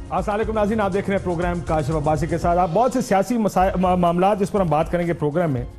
अस्सलाम वालेकुम नाज़रीन, आप देख रहे हैं प्रोग्राम काशिफ अब्बासी के साथ। आप बहुत से सियासी मामला जिस पर हम बात करेंगे प्रोग्राम में,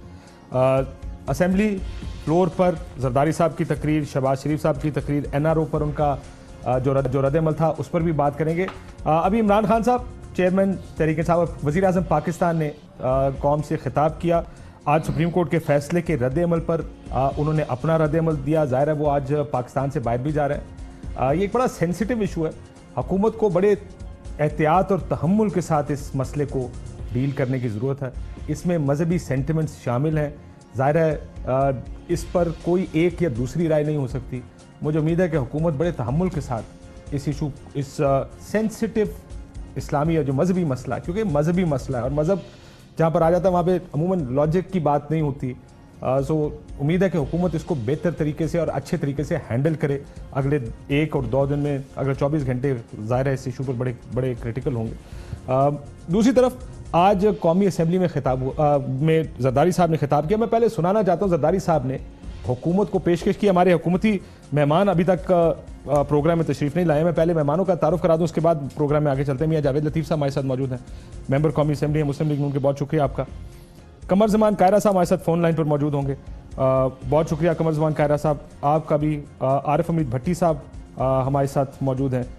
असेंबली फ्लोर पर जरदारी साहब की तकरीर, शहबाज शरीफ साहब की तकरीर, NRO पर उनका जो रद्द-ए-अमल था उस पर भी बात करेंगे। अभी इमरान खान साहब चेयरमैन तहरीक इंसाफ वज़ीर आज़म पाकिस्तान ने कौम से खिताब किया। आज सुप्रीम कोर्ट के फैसले के रद्द-ए-अमल पर उन्होंने अपना रद्द-ए-अमल दिया। ज़ाहिर है वो आज पाकिस्तान से बाहर भी जा रहे हैं। ये एक बड़ा सेंसिटिव इशू है। हुकूमत को बड़े एहतियात और तहम्मुल के साथ इस मसले को डील करने की ज़रूरत है। इसमें मजहबी सेंटिमेंट्स शामिल हैं। ज़ाहिर है इस पर कोई एक या दूसरी राय नहीं हो सकती। मुझे उम्मीद है कि हुकूमत बड़े तहम्मुल के साथ इस इशू, इस सेंसिटिव इस्लामी या जो मजहबी मसला है, क्योंकि मजहबी मसला है और मज़हब जहाँ पर आ जाता है वहाँ पे अमूमन लॉजिक की बात नहीं होती। सो उम्मीद है कि हुकूमत इसको बेहतर तरीके से और अच्छे तरीके से हैंडल करे। अगले 1 और 2 दिन में, अगले 24 घंटे ज़ाहिर है इस इशू पर बड़े बड़े क्रिटिकल होंगे। दूसरी तरफ आज कौमी असम्बली में में जरदारी साहब ने खिताब किया। मैं पहले सुनाना चाहता हूँ, जरदारी साहब ने हुकूमत को पेशकश की। हमारे हुकूमती मेहमान अभी तक प्रोग्राम में तशरीफ़ नहीं लाए। मैं पहले मेहमानों का तारुफ करा दूँ, उसके बाद प्रोग्राम में आगे चलते हैं। मियां जावेद लतीफ़ साहब हमारे साथ मौजूद हैं, मेंबर कौमी असम्बली है मुस्लिम लीग नून के। बहुत शुक्रिया आपका। कमर ज़मान कायरा साहब हमारे साथ फ़ोन लाइन पर मौजूद होंगे। बहुत शुक्रिया कमर ज़मान कायरा साहब आपका भी। आरिफ हमीद भट्टी साहब हमारे साथ मौजूद हैं।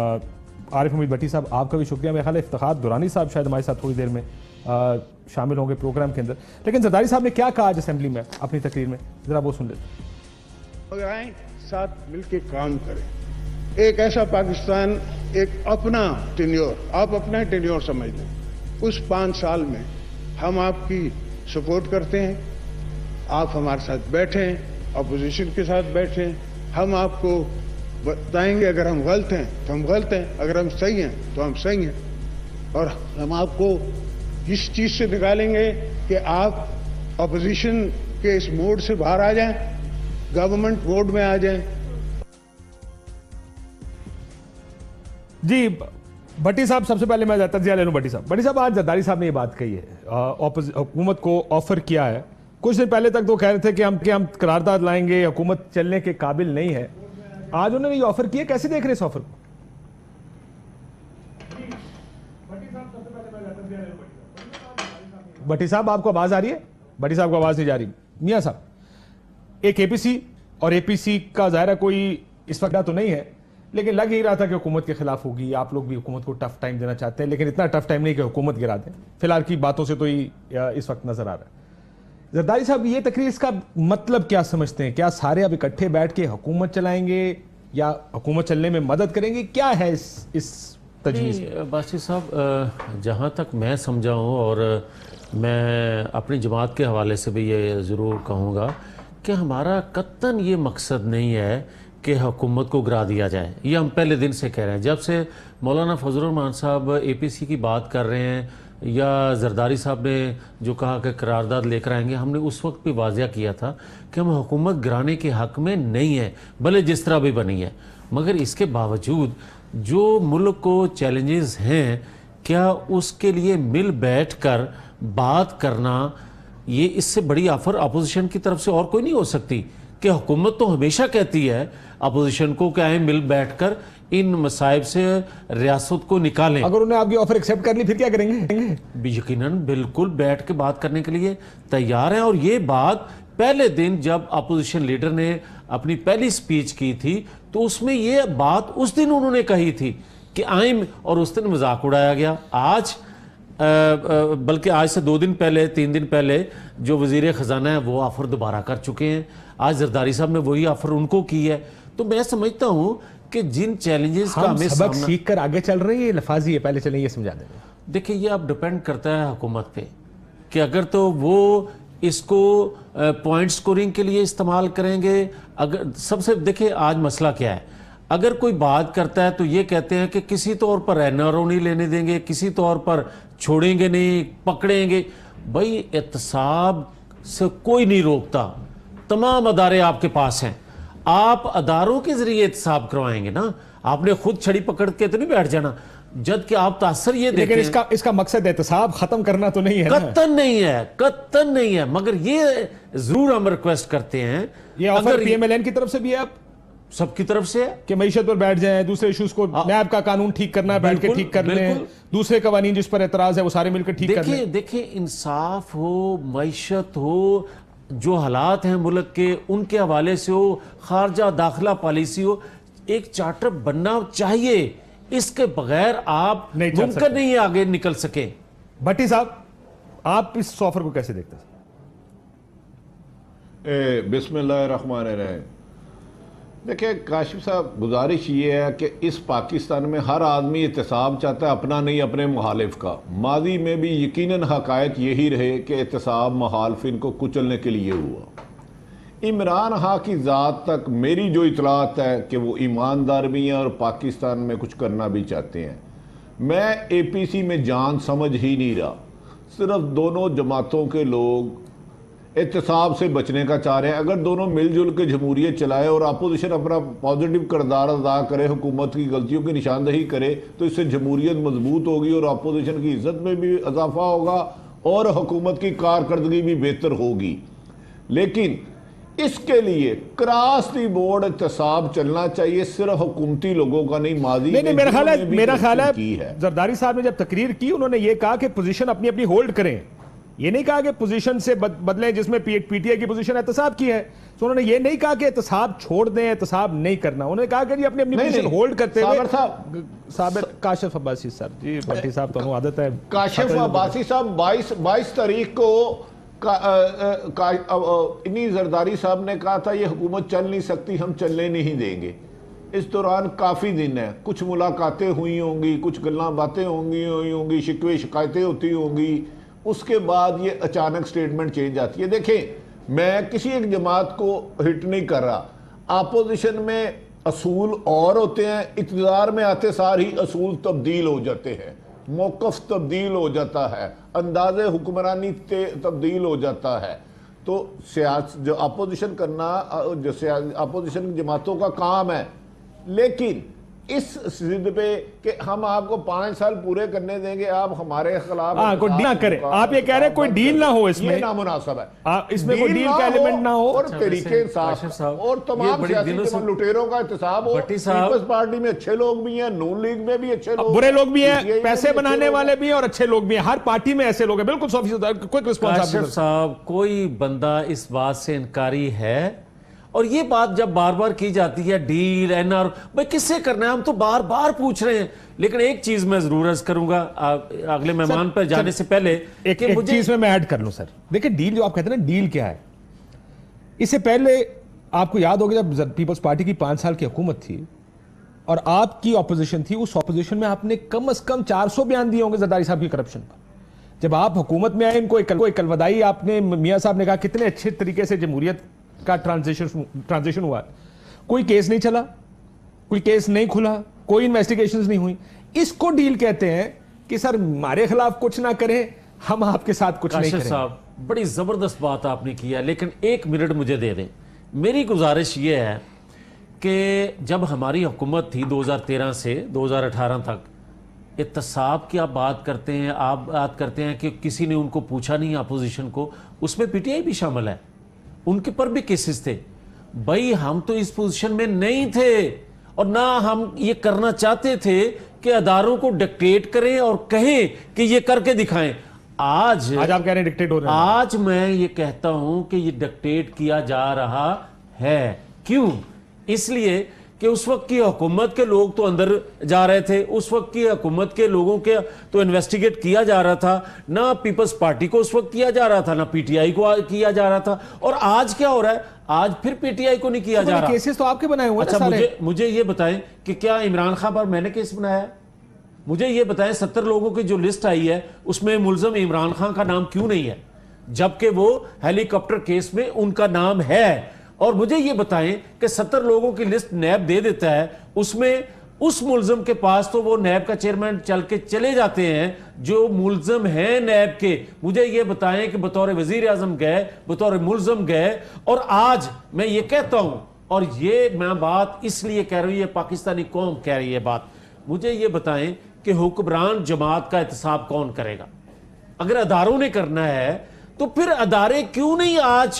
आरिफ हमीद भट्टी साहब आपका भी शुक्रिया। मेरे ख्याल है इफ्तिखार दुरानी साहब शायद हमारे साथ थोड़ी देर में शामिल होंगे प्रोग्राम के अंदर। लेकिन जरदारी साहब ने क्या कहा आज असेंबली में अपनी तकरीर में, ज़रा वो सुन लेते। अगर आए साथ मिलकर काम करें, एक ऐसा पाकिस्तान, एक अपना टेन्योर, आप अपना टेन्योर समझ लें। उस 5 साल में हम आपकी सपोर्ट करते हैं, आप हमारे साथ बैठें, अपोजिशन के साथ बैठें। हम आपको बताएंगे अगर हम गलत हैं तो हम गलत हैं, अगर हम सही हैं तो हम सही हैं। और हम आपको इस चीज से निकालेंगे कि आप अपोजिशन के इस मोड से बाहर आ जाएं, गवर्नमेंट मोड में आ जाएं। जी भट्टी साहब, सबसे पहले मैं तजिया ले लूं। भट्टी साहब आज जरदारी साहब ने ये बात कही है, हुकूमत को ऑफर किया है। कुछ दिन पहले तक तो कह रहे थे कि हम करारदाद लाएंगे, हुकूमत चलने के काबिल नहीं है। आज उन्होंने ये ऑफर किया, कैसे देख रहे हैं इस ऑफर को? भट्टी साहब आपको आवाज आ रही है? भट्टी साहब को आवाज नहीं जा रही। मियां साहब, एक APC और APC का ज़ाहिर कोई इस वक्त तो नहीं है, लेकिन लग ही रहा था कि हुकूमत के खिलाफ होगी। आप लोग भी हुकूमत को टफ टाइम देना चाहते हैं, लेकिन इतना टफ टाइम नहीं कि हुकूमत गिरा दें। फिलहाल की बातों से तो ही इस वक्त नजर आ रहा है। जरदारी साहब, ये तकरीर, इसका मतलब क्या समझते हैं? क्या सारे अब इकट्ठे बैठ के हुकूमत चलाएंगे या हुकूमत चलने में मदद करेंगे? क्या है इस तजवीज़? अब्बासी साहब, जहाँ तक मैं समझा हूँ और मैं अपनी जमात के हवाले से भी ये ज़रूर कहूँगा कि हमारा कत्तन ये मकसद नहीं है कि हुकूमत को गिरा दिया जाए। ये हम पहले दिन से कह रहे हैं। जब से मौलाना फजल रहमान साहब APC की बात कर रहे हैं या जरदारी साहब ने जो कहा कि करारदाद लेकर आएंगे, हमने उस वक्त भी वाज़िया किया था कि हम हुकूमत गिराने के हक़ में नहीं है, भले जिस तरह भी बनी है। मगर इसके बावजूद जो मुल्क को चैलेंजेस हैं, क्या उसके लिए मिल बैठ कर बात करना, ये इससे बड़ी ऑफर अपोजिशन की तरफ से और कोई नहीं हो सकती। कि हुकूमत तो हमेशा कहती है अपोजिशन को कि आए मिल बैठकर इन मसाइब से रियासत को निकालें। अगर उन्हें आपकी ऑफर एक्सेप्ट कर ली फिर क्या करेंगे? यकीनन बिल्कुल बैठ के बात करने के लिए तैयार हैं। और ये बात पहले दिन जब अपोजिशन लीडर ने अपनी पहली स्पीच की थी तो उसमें ये बात उस दिन उन्होंने कही थी कि आए, और उस दिन मजाक उड़ाया गया। आज बल्कि आज से 2 दिन पहले, 3 दिन पहले जो वजीर खजाना है वो ऑफर दोबारा कर चुके हैं। आज जरदारी साहब ने वही ऑफर उनको की है। तो मैं समझता हूं कि जिन चैलेंजेस का हमें सबक सीख कर आगे चल रही है, लफाजी है, पहले चलें ये समझा दें। देखिए, ये अब डिपेंड करता है हुकूमत पे कि अगर तो वो इसको पॉइंट स्कोरिंग के लिए इस्तेमाल करेंगे। अगर सबसे देखिए आज मसला क्या है, अगर कोई बात करता है तो ये कहते हैं कि किसी तौर पर NRO नहीं लेने देंगे, किसी तौर पर छोड़ेंगे नहीं, पकड़ेंगे। भाई एहतसाब से कोई नहीं रोकता, तमाम अदारे आपके पास हैं, आप अदारों के जरिए एहतसाब करवाएंगे ना। आपने खुद छड़ी पकड़ के तो नहीं बैठ जाना। जद कि आप तासर ये देखें, लेकिन इसका मकसद एहतसाब खत्म करना तो नहीं है, कत्तन नहीं है, कत्तन नहीं है। मगर ये जरूर हम रिक्वेस्ट करते हैं, ये ऑफर PMLN की तरफ से भी है। आप سب کی طرف سے ہے کہ معیشت پر بیٹھ جائیں, دوسرے ایشوز کو نیب کا قانون ٹھیک کرنا ہے بیٹھ کے ٹھیک کر لیں, دوسرے قوانین جس پر اعتراض ہے وہ سارے مل کر ٹھیک کر لیں. دیکھیں انصاف ہو, معیشت ہو, جو حالات ہیں ملک کے ان کے حوالے سے ہو, خارجہ داخلہ پالیسی ہو, ایک چارٹر بننا چاہیے. اس کے بغیر آپ ممکن نہیں آگے نکل سکے. بھٹی صاحب آپ اس آفر کو کیسے دیکھتے ہیں؟ بسم اللہ الرحمن الرحیم. دیکھیں کاشف صاحب, گزارش یہ ہے کہ اس پاکستان میں ہر آدمی احتساب چاہتا ہے, اپنا نہیں اپنے مخالف کا. ماضی میں بھی یقیناً حقائق یہی رہے کہ احتساب مخالفین کو کچلنے کے لیے ہوا. عمران خان کی ذات تک میری جو اطلاعات ہے کہ وہ ایماندار بھی ہیں اور پاکستان میں کچھ کرنا بھی چاہتے ہیں. میں اے پی سی میں جان سمجھ ہی نہیں رہا. صرف دونوں جماعتوں کے لوگ احتساب سے بچنے کا چاہ رہے ہیں. اگر دونوں مل جل کے جمہوریت چلائے اور اپوزیشن اپنا پازیٹیو کردار ادا کرے, حکومت کی غلطیوں کی نشاندہی کرے, تو اس سے جمہوریت مضبوط ہوگی اور اپوزیشن کی عزت میں بھی اضافہ ہوگا اور حکومت کی کارکردگی بھی بہتر ہوگی. لیکن اس کے لیے کراس دی بورڈ احتساب چلنا چاہیے, صرف حکومتی لوگوں کا نہیں. ماضی میرا خیال ہے زرداری صاحب نے جب تقریر کی انہوں نے یہ کہا کہ پوزیشن اپنی اپنی ہولڈ کریں. یہ نہیں کہا کہ پوزیشن سے بدلیں, جس میں پی ٹی آئی کی پوزیشن احتساب کی ہے. تو انہوں نے یہ نہیں کہا کہ احتساب چھوڑ دیں, احتساب نہیں کرنا. انہوں نے کہا کہ اپنی اپنی پوزیشن ہولڈ کرتے ہوئے. صابر کاشف عباسی صاحب, جی بھٹی صاحب تو عادت ہے. کاشف عباسی صاحب 22 تاریخ کو انہی زرداری صاحب نے کہا تھا یہ حکومت چل نہیں سکتی, ہم چلنے نہیں دیں گے. اس دوران کافی دن ہے, کچھ ملاقاتیں ہوئی ہوں گی, کچھ گلاں باتیں ہوئی ہوں گی, شکوے شکایتیں ہوتی ہوں گی. اس کے بعد یہ اچانک سٹیٹمنٹ چینج آتی ہے. دیکھیں میں کسی ایک جماعت کو ہٹ نہیں کر رہا. اپوزیشن میں اصول اور ہوتے ہیں, اقتدار میں آتے سار ہی اصول تبدیل ہو جاتے ہیں, موقف تبدیل ہو جاتا ہے, انداز حکمرانی تبدیل ہو جاتا ہے. تو جو اپوزیشن کرنا اپوزیشن جماعتوں کا کام ہے. لیکن اس ضد پہ کہ ہم آپ کو 5 سال پورے کرنے دیں گے, آپ ہمارے خلاف کوئی ڈیل نہ کریں. آپ یہ کہہ رہے ہیں کوئی ڈیل نہ ہو, اس میں یہ نامناسب ہے. اس میں کوئی ڈیل کا ایلیمنٹ نہ ہو اور طریقے انصاف اور تمام سیاسی لٹیروں کا احتساب ہو. پیپلز پارٹی میں اچھے لوگ بھی ہیں, نون لیگ میں بھی اچھے لوگ, برے لوگ بھی ہیں, پیسے بنانے والے بھی ہیں اور اچھے لوگ بھی ہیں. ہر پارٹی میں ایسے لوگ ہیں. بالکل کوئی کاشف صاحب, کوئی بندہ اس بات سے انکاری ہے؟ اور یہ بات جب بار بار کی جاتی ہے ڈیل این آر, بھائی کس سے کرنا ہے, ہم تو بار بار پوچھ رہے ہیں. لیکن ایک چیز میں ضرور عرض کروں گا اگلے مہمان پر جانے سے پہلے, ایک چیز میں ایڈ کر لوں سر. دیکھیں ڈیل جو آپ کہتے ہیں نا, ڈیل کیا ہے؟ اس سے پہلے آپ کو یاد ہوگا جب پیپلز پارٹی کی 5 سال کی حکومت تھی اور آپ کی اپوزیشن تھی, اس اپوزیشن میں آپ نے کم از کم 400 بیان دیے ہوں گے زرداری صاحب کی کرپشن پر. جب آپ حکومت میں آئے, ان کو ایک کلودائی آپ نے, میاں صاحب نے کہا کتنے اچھے طریقے سے جمہوریت کا ٹرانزیشن ہوا. کوئی کیس نہیں چلا, کوئی کیس نہیں کھلا, کوئی انویسٹیگیشنز نہیں ہوئی. اس کو ڈیل کہتے ہیں کہ سر ہمارے خلاف کچھ نہ کریں, ہم آپ کے ساتھ کچھ نہیں کریں. صاحب بڑی زبردست بات آپ نے کیا, لیکن 1 منٹ مجھے دے دیں. میری گزارش یہ ہے کہ جب ہماری حکومت تھی 2013 سے 2018 تک, احتساب کی آپ بات کرتے ہیں کہ کسی نے ان کو پوچھا نہیں اپوزیشن کو, اس میں پی ٹی آئی بھی شامل ہے, ان کے پر بھی کیسز تھے. بھائی ہم تو اس پوزیشن میں نہیں تھے اور نہ ہم یہ کرنا چاہتے تھے کہ اداروں کو ڈکٹیٹ کریں اور کہیں کہ یہ کر کے دکھائیں. آج آپ کہہ رہے ہیں ڈکٹیٹ ہو رہا ہے. آج میں یہ کہتا ہوں کہ یہ ڈکٹیٹ کیا جا رہا ہے. کیوں؟ اس لیے کہ اس وقت کی حکومت کے لوگ تو اندر جا رہے تھے, اس وقت کی حکومت کے لوگوں کے تو انویسٹیگیٹ کیا جا رہا تھا, نہ پیپلز پارٹی کو اس وقت کیا جا رہا تھا, نہ پی ٹی آئی کو کیا جا رہا تھا. اور آج کیا ہو رہا ہے, آج پھر پی ٹی آئی کو نہیں کیا جا رہا. کیسز تو آپ کے بنائے ہوئے. اچھا مجھے یہ بتائیں کہ کیا عمران خان پر میں نے کیس بنایا ہے؟ مجھے یہ بتائیں 70 لوگوں کی جو لسٹ آئی ہے اس میں ملزم عمران خان کا نام کیوں نہیں ہے, جبکہ وہ ہیلی کاپٹر کیس میں ان کا نام ہے. اور مجھے یہ بتائیں کہ 70 لوگوں کی لسٹ نیب دے دیتا ہے, اس میں اس ملزم کے پاس تو وہ نیب کا چیئرمین چل کے چلے جاتے ہیں جو ملزم ہیں نیب کے. مجھے یہ بتائیں کہ بطور وزیر اعظم گئے, بطور ملزم گئے, اور آج میں یہ کہتا ہوں, اور یہ میں بات اس لیے کہہ رہی ہے, پاکستانی قوم کہہ رہی ہے بات, مجھے یہ بتائیں کہ حکمران جماعت کا احتساب کون کرے گا؟ اگر اداروں نے کرنا ہے تو پھر ادارے کیوں نہیں آج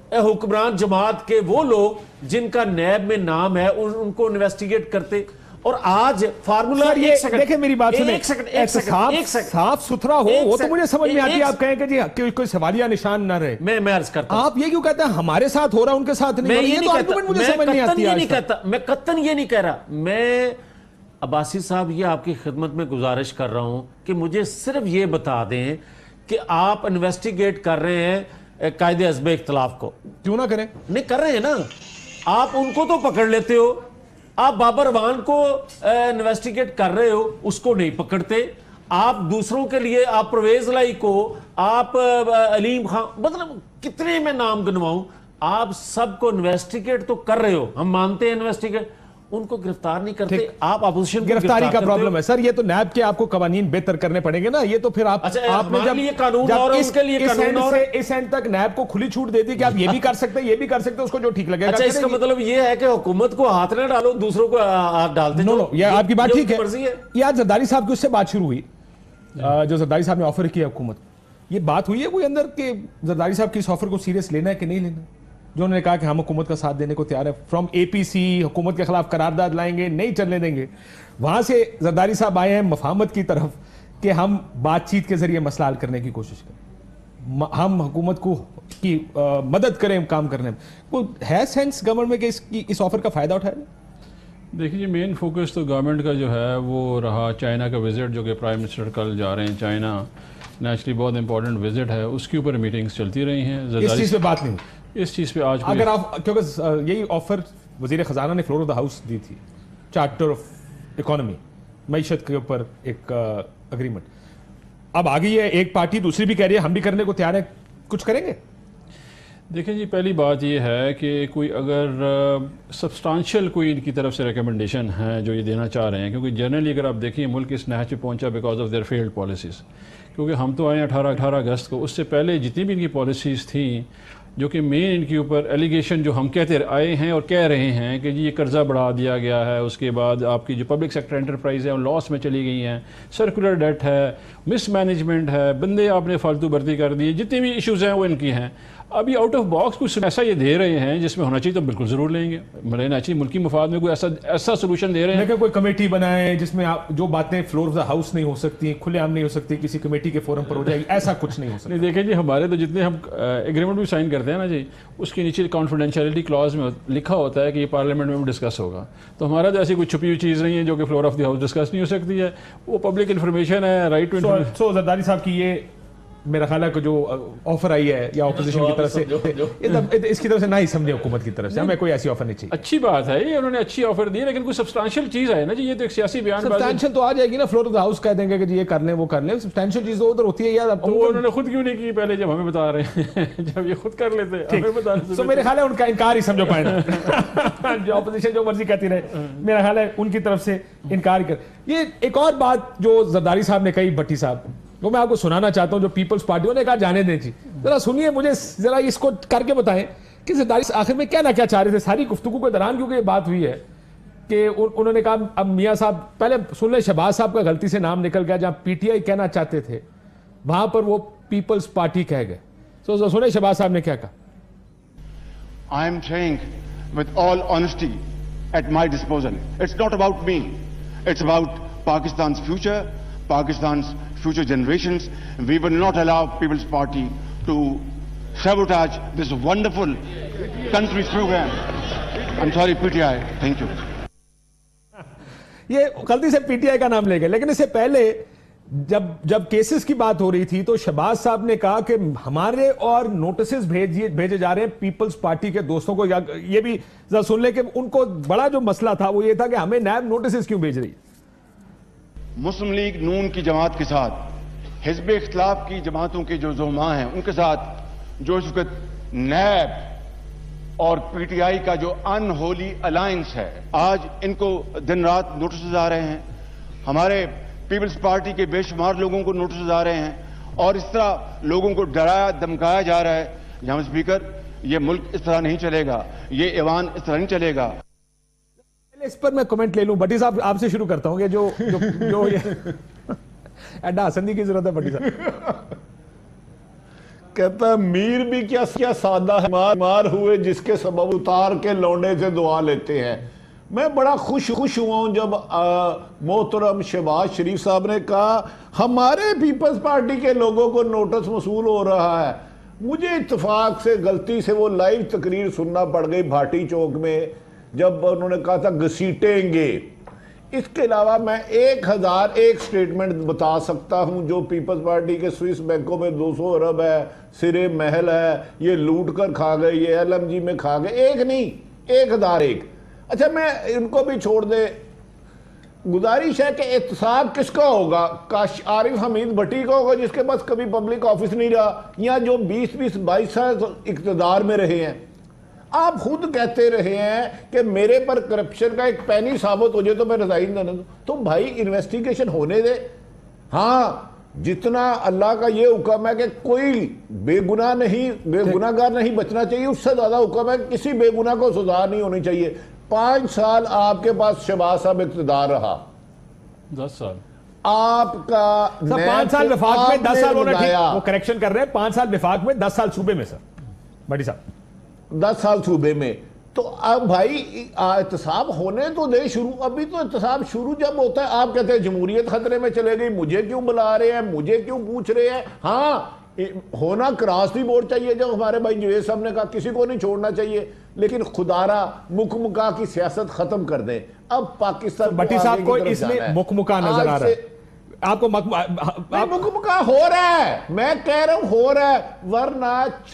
حکمران جماعت کے وہ لوگ جن کا نیب میں نام ہے ان کو انویسٹیگیٹ کرتے. اور آج فارمولا دیکھیں میری بات سنیں, صاف ستھرا ہو وہ تو مجھے سمجھ میں آتی ہے. آپ کہیں کہ جی کوئی سوالیہ نشان نہ رہے. میں عرض کرتا ہوں, آپ یہ کیوں کہتے ہیں ہمارے ساتھ ہو رہا ان کے ساتھ نہیں؟ میں یہ نہیں کہتا, میں قطعاً یہ نہیں کہہ رہا. میں عباسی صاحب یہ آپ کی خدمت میں گزارش کر رہا ہوں کہ مجھے صرف یہ بتا دیں کہ آپ انویسٹیگیٹ کر رہے ہیں قائد حزب اختلاف کو. کیوں نہ کریں؟ نہیں کر رہے ہیں نا. آپ ان کو تو پکڑ لیتے ہو, آپ بابر وان کو انویسٹیگیٹ کر رہے ہو, اس کو نہیں پکڑتے. آپ دوسروں کے لیے, آپ پرویز لائی کو, آپ علیم خان, مطلب کتنے میں نام گنواؤں, آپ سب کو انویسٹیگیٹ تو کر رہے ہو, ہم مانتے ہیں انویسٹیگیٹ, ان کو گرفتار نہیں کرتے. آپ اپوزیشن کو گرفتاری کا پرابلم ہے سر. یہ تو نیب کے آپ کو قوانین بہتر کرنے پڑیں گے نا. یہ تو پھر آپ نے اس اینڈ تک نیب کو کھلی چھوٹ دے دی کہ آپ یہ بھی کر سکتے ہیں, یہ بھی کر سکتے ہیں, اس کو جو ٹھیک لگے گا. اچھا, اس کا مطلب یہ ہے کہ حکومت کو ہاتھ نہ ڈالو, دوسروں کو ہاتھ ڈالتے. نو, یہ آپ کی بات ٹھیک ہے. یہ آج زرداری صاحب کی اس سے بات شروع ہوئی, جو زرداری صاحب نے آفر کیا حکومت, یہ بات ہوئی ہے کوئی اندر کہ زرداری صاحب کی اس آفر کو سیریس لینا ہے کہ نہیں لینا, جو انہوں نے کہا کہ ہم حکومت کا ساتھ دینے کو تیار ہے, فرام اے پی سی حکومت کے خلاف قرارداد لائیں گے, نہیں چلنے دیں گے. وہاں سے زرداری صاحب آئے ہیں مفاہمت کی طرف کہ ہم بات چیت کے ذریعے مسئلہ حل کرنے کی کوشش کریں, ہم حکومت کو کی مدد کریں کام کرنے میں. وہ ہے سینس گورنمنٹ میں کہ اس آفر کا فائدہ اٹھائے؟ دیکھیے جی, مین فوکس تو گورنمنٹ کا جو ہے وہ رہا چائنا کا وزٹ, جو کہ پرائم منسٹر کل جا رہے ہیں چائنا. نیچرلی بہت امپورٹنٹ وزٹ ہے, اس کے اوپر میٹنگز چلتی رہی ہیں. اس چیز پہ بات نہیں, اس چیز پہ آج اگر آپ, کیونکہ یہی آفر وزیر خزانہ نے فلور آف دا ہاؤس دی تھی, چارٹر آف اکانومی, معیشت کے اوپر ایک اگریمنٹ. اب آ گئی ہے ایک پارٹی, دوسری بھی کہہ رہی ہے ہم بھی کرنے کو تیار ہیں, کچھ کریں گے؟ دیکھیں جی, پہلی بات یہ ہے کہ کوئی اگر سبسٹانشل کوئی ان کی طرف سے ریکمنڈیشن ہے جو یہ دینا چاہ رہے ہیں, کیونکہ جنرلی اگر آپ دیکھیں ملک اس نہج پہ پہنچا because of their failed policies. کیونکہ ہم تو آئے 18 اگست کو, اس سے پہلے جتنی بھی ان کی پالیسیز تھیں جو کہ مین ان کے اوپر ایلیگیشن جو ہم کہتے آئے ہیں اور کہہ رہے ہیں کہ جی یہ قرضہ بڑھا دیا گیا ہے, اس کے بعد آپ کی جو پبلک سیکٹر انٹرپرائز ہے وہ لاس میں چلی گئی ہیں, سرکولر ڈیٹ ہے, مس مینجمنٹ ہے, بندے آپ نے فالتو بھرتی کر دیے, جتنی بھی ایشوز ہیں وہ ان کی ہیں. ابھی آؤٹ آف باکس کچھ ایسا یہ دے رہے ہیں جس میں ہونا چاہیے تو بالکل ضرور لیں گے, لینا چاہیے. ملکی مفاد میں کوئی ایسا سولوشن دے رہے ہیں. لیکن کوئی کمیٹی بنائیں جس میں جو باتیں فلور آف دا ہاؤس نہیں ہو سکتی, کھلے عام نہیں ہو سکتی, کسی کمیٹی کے فورم پر ہو جائے گی, ایسا کچھ نہیں ہو سکتا. نہیں دیکھیں جی, ہمارے تو جتنے ہم ایگریمنٹ بھی سائن کرتے ہیں نا جی, اس کے نیچے کانفیڈینشیلٹی کلاز میں لکھا ہوتا ہے کہ یہ پارلیمنٹ میں بھی ڈسکس ہوگا. تو ہمارا تو ایسی کوئی چھپی ہوئی چیز نہیں ہے جو کہ floor of the house discuss نہیں ہو سکتی ہے, وہ پبلک انفارمیشن ہے, right to information. So Zardari صاحب کی یہ میرا خیال ہے کہ جو آفر آئی ہے یا اپوزیشن کی طرف سے, اس کی طرف سے نہ ہی سمجھے حکومت کی طرف سے, ہمیں کوئی ایسی آفر نہیں چاہیے. اچھی بات ہے, یہ انہوں نے اچھی آفر دی, لیکن کوئی سبسٹانشیل چیز ہے نا جی. یہ تو ایک سیاسی بیان سبسٹانشیل تو آ جائے گی نا, فلور آف دا ہاؤس کہہ دیں گے کہ یہ کر لیں وہ کر لیں. سبسٹانشیل چیز تو ادھر ہوتی ہے یار. تو انہوں نے خود کیوں نہیں کی پہلے, جب ہمیں بتا رہے ہیں, جب یہ خود کر لیتے ہمیں بتا رہے. تو میرے خیال ہے ان کا انکار ہی سمجھو پائنا, جو اپوزیشن جو مرضی کہتی رہے, میرا خیال ہے ان کی طرف سے انکار کر. یہ ایک اور بات جو زرداری صاحب نے کہی, بھٹی صاحب, وہ میں آپ کو سنانا چاہتا ہوں. جو پیپلز پارٹی نے کہا جانے دیں جی, ذرا سنیے, مجھے ذرا اس کو کر کے بتائیں کہ زرداری آخر میں کیا نہ کیا چاہ رہے تھے ساری گفتگو کے دوران. کیونکہ یہ بات ہوئی ہے کہ انہوں نے کہا, اب میاں صاحب پہلے سن لیں, شہباز صاحب کا غلطی سے نام نکل گیا, جہاں پی ٹی آئی کہنا چاہتے تھے وہاں پر وہ پیپلز پارٹی کہہ گئے. سو سنیں شہباز صاحب نے کیا کہا. I am saying with all honesty at my disposal, it's not about me, it's about Pakistan's future, Pakistan's future generations. We will not allow People's Party to sabotage this wonderful country's program. I'm sorry, PTI. Thank you. یہ غلطی سے P T I کا نام لے گئے, لیکن اس سے پہلے جب کیسز کی بات ہو رہی تھی تو شہباز صاحب نے کہا کہ ہمارے اور نوٹسز بھیجے جا رہے ہیں پیپلز پارٹی کے دوستوں کو. یہ بھی ذرا سن لیں کہ ان کو بڑا جو مسئلہ تھا وہ یہ تھا کہ ہمیں نیب نوٹسز کیوں بھیج رہی ہے. مسلم لیگ نون کی جماعت کے ساتھ, حزب اختلاف کی جماعتوں کے جو زعماء ہیں ان کے ساتھ جو اس وقت نیب اور پی ٹی آئی کا جو ان ہولی الائنس ہے, آج ان کو دن رات نوٹسز آ رہے ہیں. ہمارے پیپلز پارٹی کے بے شمار لوگوں کو نوٹسز آ رہے ہیں, اور اس طرح لوگوں کو ڈرایا دھمکایا جا رہا ہے. جناب اسپیکر, یہ ملک اس طرح نہیں چلے گا, یہ ایوان اس طرح نہیں چلے گا. اس پر میں کمنٹ لے لوں. بھٹی صاحب آپ سے شروع کرتا ہوں کہ جو ایڈا حسندی کی ضرورت ہے. بھٹی صاحب کہتا ہے میر بھی کیا سادہ ہے، مار ہوئے جس کے سبب اتار کے لونڈے سے دعا لیتے ہیں۔ میں بڑا خوش ہوا ہوں جب محترم شہباز شریف صاحب نے کہا ہمارے پیپلز پارٹی کے لوگوں کو نوٹس موصول ہو رہا ہے۔ مجھے اتفاق سے غلطی سے وہ لائیو تقریر سننا پڑ گئی بھاٹی چوک میں جب انہوں نے کہا تھا گھسیٹیں گے۔ اس کے علاوہ میں 1001 سٹیٹمنٹ بتا سکتا ہوں جو پیپلز پارٹی کے سوئس بینکوں میں 200 ارب ہے، سرے محل ہے، یہ لوٹ کر کھا گئے، یہ ایل ایم جی میں کھا گئے، ایک نہیں 1001۔ اچھا میں ان کو بھی چھوڑ دے، گزارش ہے کہ احتساب کس کا ہوگا؟ عارف حمید بھٹی کا ہوگا جس کے پاس کبھی پبلک آفس نہیں رہا، یا جو 22 سال اقتدار میں رہے ہیں؟ آپ خود کہتے رہے ہیں کہ میرے پر کرپشن کا ایک پینی ثابت ہو جائے تو میں ریزائن نہ دوں۔ تو بھائی انویسٹیگیشن ہونے دے۔ ہاں جتنا اللہ کا یہ حکم ہے کہ کوئی بے گناہ گار نہیں بچنا چاہیے، اس سے زیادہ حکم ہے کہ کسی بے گناہ کو سزا نہیں ہونی چاہیے۔ 5 سال آپ کے پاس شہباز صاحب اقتدار رہا، 10 سال آپ کا 5 سال وفاق میں 10 سال ہونا ٹھیک، وہ کریکشن کر رہے ہیں، 5 سال وفاق میں 10 سال صوبے میں سر بھٹی صاحب 10 سال صوبے میں۔ تو اب بھائی احتساب ہونے تو دے شروع، ابھی تو احتساب شروع جب ہوتا ہے آپ کہتے ہیں جمہوریت خطرے میں چلے گئی، مجھے کیوں بلا رہے ہیں، مجھے کیوں پوچھ رہے ہیں؟ ہاں ہونا کراس بھی بورڈ چاہیے، جو ہمارے بھائی جوید صاحب نے کہا کسی کو نہیں چھوڑنا چاہیے، لیکن خدارہ مکہ کی سیاست ختم کر دیں۔ اب پاکستان بھٹی صاحب کو اس میں مکہ نظر آ رہا ہے، آپ کو مکہ ہو رہا ہے، میں کہہ رہا ہوں ہو رہا ہے، ورنہ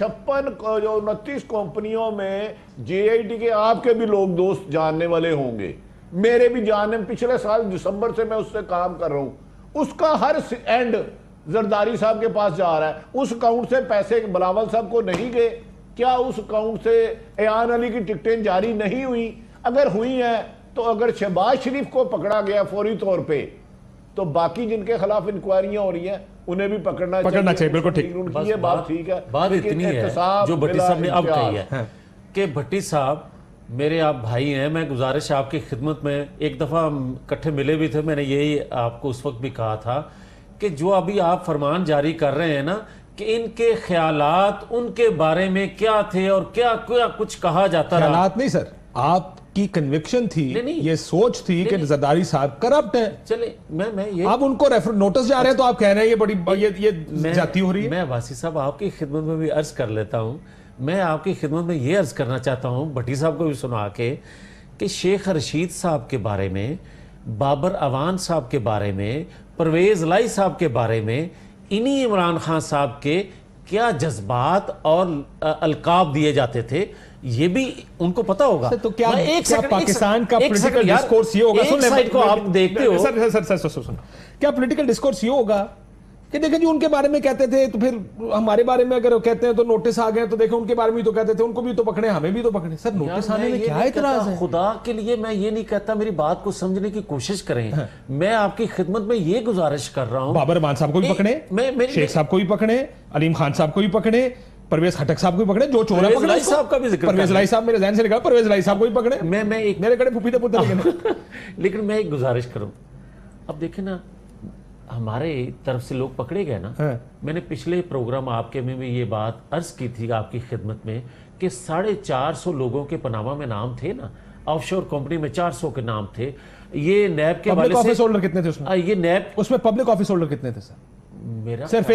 29 کمپنیوں میں جے آئی ٹی کے آپ کے بھی لوگ دوست جاننے والے ہوں گے، میرے بھی جاننے، پچھلے سال دسمبر سے میں اس سے کام کر رہا ہوں، اس کا ہر اینڈ زرداری صاحب کے پاس جا رہا ہے۔ اس اکاؤنٹ سے پیسے بلاول صاحب کو نہیں گئے، کیا اس اکاؤنٹ سے ایان علی کی ٹکٹیں جاری نہیں ہوئی؟ اگر ہوئی ہیں تو اگر شہباز شریف کو پکڑا گیا فوری طور پہ تو باقی جن کے خلاف انکوائریاں ہو رہی ہیں انہیں بھی پکڑنا چاہیے۔ بالکل ٹھیک، یہ بات ٹھیک ہے۔ بات اتنی ہے جو بھٹی صاحب نے اب کہی ہے کہ بھٹی صاحب میرے آپ بھائی ہیں، میں گزارش آپ کی خدمت میں ایک دفعہ اکٹھے ملے بھی تھے، میں نے یہی آپ کو اس وقت بھی کہا تھا کہ جو ابھی آپ فرمان جاری کر رہے ہیں نا کہ ان کے خیالات ان کے بارے میں کیا تھے اور کیا کچھ کہا جاتا رہا۔ خیالات نہیں سر، آپ کی کنوکشن تھی، یہ سوچ تھی کہ زرداری صاحب کرپٹ ہے۔ چلے میں یہ آپ ان کو نوٹس جا رہے ہیں تو آپ کہہ رہے ہیں یہ بڑی یہ جاتی ہو رہی ہے۔ میں عباسی صاحب آپ کی خدمت میں بھی عرض کر لیتا ہوں، میں آپ کی خدمت میں یہ عرض کرنا چاہتا ہوں بھٹی صاحب کو بھی سنا کے کہ شیخ رشید صاحب کے بارے میں، بابر اوان صاحب کے بارے میں، پرویز لائی صاحب کے بارے میں، انہی عمران خان صاحب کے کیا جذبات اور القاب دیے جاتے تھے یہ بھی ان کو پتا ہوگا۔ تو کیا پاکستان کا پولیٹیکل ڈسکورس یہ ہوگا، ایک سائٹ کو آپ دیکھتے ہو، سر کیا پولیٹیکل ڈسکورس یہ ہوگا کہ دیکھیں جی ان کے بارے میں کہتے تھے تو پھر ہمارے بارے میں اگر کہتے ہیں تو نوٹس آ گئے، تو دیکھیں ان کے بارے میں تو کہتے تھے ان کو بھی تو پکڑے ہمیں بھی تو پکڑے۔ سر نوٹس آنے میں کیا اعتراض ہے؟ خدا کے لیے میں یہ نہیں کہتا، میری بات کو سمجھنے کی کوشش کریں، میں آپ کی خدمت میں یہ گزارش کر رہا ہوں بابر امان صاحب کو بھی پکڑے، شیخ صاحب کو بھی پکڑے، علیم خان صاحب کو بھی پکڑے، پرویز خٹک صاحب کو بھی پکڑے، جو چورا پکڑے، پرویز صاحب کا بھی ذکر، پرویز لائی صاحب میرے ذہن سے نکلا، پرویز لائی صاحب کو بھی پکڑے، میں ایک میرے کڑے پھوپھی دے پتر لیکن میں ایک گزارش کروں، اب دیکھیں نا ہمارے طرف سے لوگ پکڑے گئے نا، میں نے پچھلے پروگرام آپ کے میں بھی یہ بات عرض کی تھی آپ کی خدمت میں کہ 450 لوگوں کے پاناما میں نام تھے نا، آف شور کمپنی میں 400 کے نام تھے۔ یہ نیب کے پبلک آفس ہولڈر کتنے تھے اس میں؟ یہ نیب اس میں پبلک آفس ہولڈر کتنے تھے سر؟ میرا صرف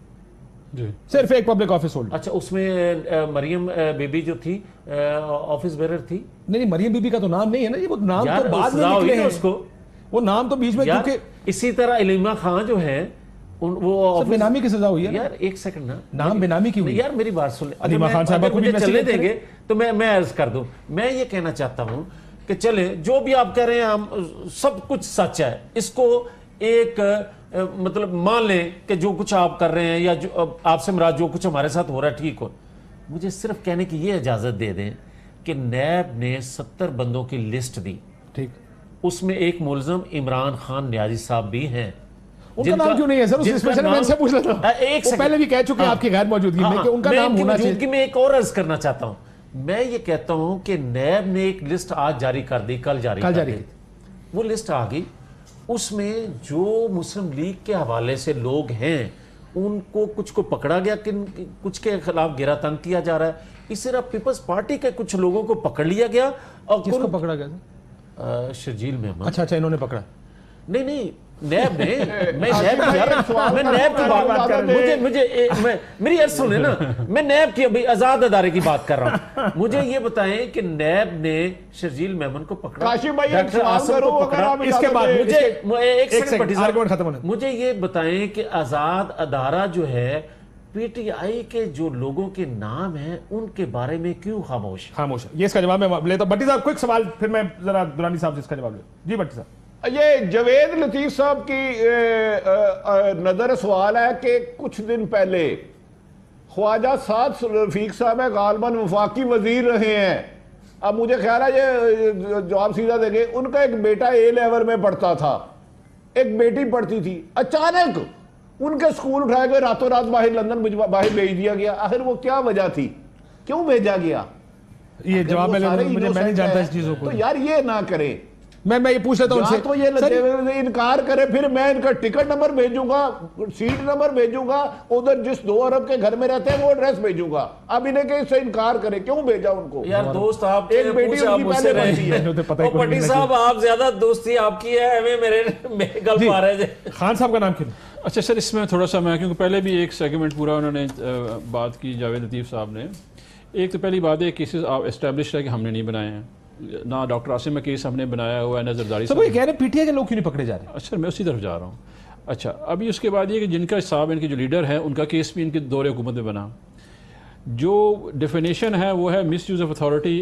ایک پبلک آفس ہولڈر۔ اچھا اس میں مریم بی بی جو تھی آفس بیرر تھی؟ نہیں مریم بی بی کا تو نام نہیں ہے نا، یہ وہ نام تو بعد میں نکلے ہیں، اس کو وہ نام تو بیچ میں، کیونکہ اسی طرح علیمہ خان جو ہیں وہ بینامی کی سزا ہوئی ہے یار، ایک سیکنڈ نا، نام بینامی کی ہوئی یار میری بات سن لیں، علیمہ خان صاحبہ کو بھی چلے دیں گے تو میں عرض کر دوں، میں یہ کہنا چاہتا ہوں کہ چلے جو بھی آپ کہہ رہے ہیں ہم سب کچھ سچ ہے، اس کو ایک مطلب مان لیں کہ جو کچھ آپ کر رہے ہیں یا جو آپ سے مراد جو کچھ ہمارے ساتھ ہو رہا ہے ٹھیک ہو، مجھے صرف کہنے کی یہ اجازت دے دیں کہ نیب نے 70 بندوں کی لسٹ دی، ٹھیک، اس میں ایک ملزم عمران خان نیازی صاحب بھی ہیں۔ ان کا نام کیوں نہیں ہے سر؟ اس میں میں سے پوچھ لیتا ہوں، وہ پہلے بھی کہہ چکے ہیں آپ کی غیر موجودگی میں کہ ان کا نام ہونا چاہیے۔ میں ایک اور عرض کرنا چاہتا ہوں، میں یہ کہتا ہوں کہ نیب نے ایک لسٹ آج جاری کر دی، کل جاری کر دی، وہ لسٹ آ گئی، اس میں جو مسلم لیگ کے حوالے سے لوگ ہیں ان کو کچھ کو پکڑا گیا, کچھ کے خلاف گھیرا تنگ کیا جا رہا ہے. اس طرح پیپلز پارٹی کے کچھ لوگوں کو پکڑ لیا گیا. اور کس کو پکڑا گیا؟ شرجیل محمد. اچھا انہوں نے پکڑا؟ نہیں نیب نے. میں نیب کی بات کر رہا ہوں. مجھے میری عرض سنیں نا, میں نیب کی ابھی آزاد ادارے کی بات کر رہا ہوں. مجھے یہ بتائیں کہ نیب نے شرجیل میمن کو پکڑا, ڈاکٹر آصف کو پکڑا. اس کے بعد مجھے یہ بتائیں کہ آزاد ادارہ جو ہے پی ٹی آئی کے جو لوگوں کے نام ہیں ان کے بارے میں کیوں خاموش ہے؟ یہ اس کا جواب میں لیتا ہوں. بھٹی صاحب کوئک سوال, پھر میں ذرا درانی صاحب سے اس کا جواب لوں. جی بھٹی صاحب. یہ جوید لطیف صاحب کی نظر سوال ہے کہ کچھ دن پہلے خواجہ سعد رفیق صاحب غالباً وفاقی وزیر رہے ہیں. اب مجھے خیال ہے یہ جواب سیدھا دیں گے. ان کا ایک بیٹا اے لیول میں پڑھتا تھا, ایک بیٹی پڑھتی تھی. اچانک ان کے سکول اٹھائے گئے, راتوں رات باہر لندن باہر بھیج دیا گیا. آخر وہ کیا وجہ تھی, کیوں بھیجا گیا؟ یہ جواب میں نہیں جانتا اس چیزوں کو. تو یار یہ نہ کریں. میں یہ پوچھ لیتا ہوں ان سے, تو یہ انکار کرے, پھر میں ان کا ٹکٹ نمبر بھیجوں گا, سیٹ نمبر بھیجوں گا, ادھر جس 2 ارب کے گھر میں رہتے ہیں وہ ایڈریس بھیجوں گا. اب انہیں کہ اس سے انکار کرے, کیوں بھیجا ان کو؟ یار دوست آپ ایک بیٹی ان کی پہلے رہتی ہے. پٹی صاحب آپ زیادہ دوستی آپ کی ہے, ہمیں میرے گل پا رہے تھے. خان صاحب کا نام کیوں؟ اچھا سر, اس میں تھوڑا سا میں, کیونکہ پہلے بھی ایک سیگمنٹ پورا انہوں نے بات کی جاوید لطیف صاحب نے. ایک تو پہلی بات ہے کیسز اسٹیبلش ہے کہ ہم نے نہیں بنائے ہیں, نہ ڈاکٹر عاصم میں کیس ہم نے بنایا ہوا ہے, نہ زرداری صاحب. یہ کہہ رہے ہیں پی ٹی آئی کے لوگ کیوں نہیں پکڑے جا رہے ہیں؟ اچھا میں اسی طرف جا رہا ہوں. اچھا ابھی اس کے بعد یہ کہ جن کا صاحب ان کے جو لیڈر ہیں ان کا کیس بھی ان کے دور حکومت میں بنا. جو ڈیفینیشن ہے وہ ہے misuse of authority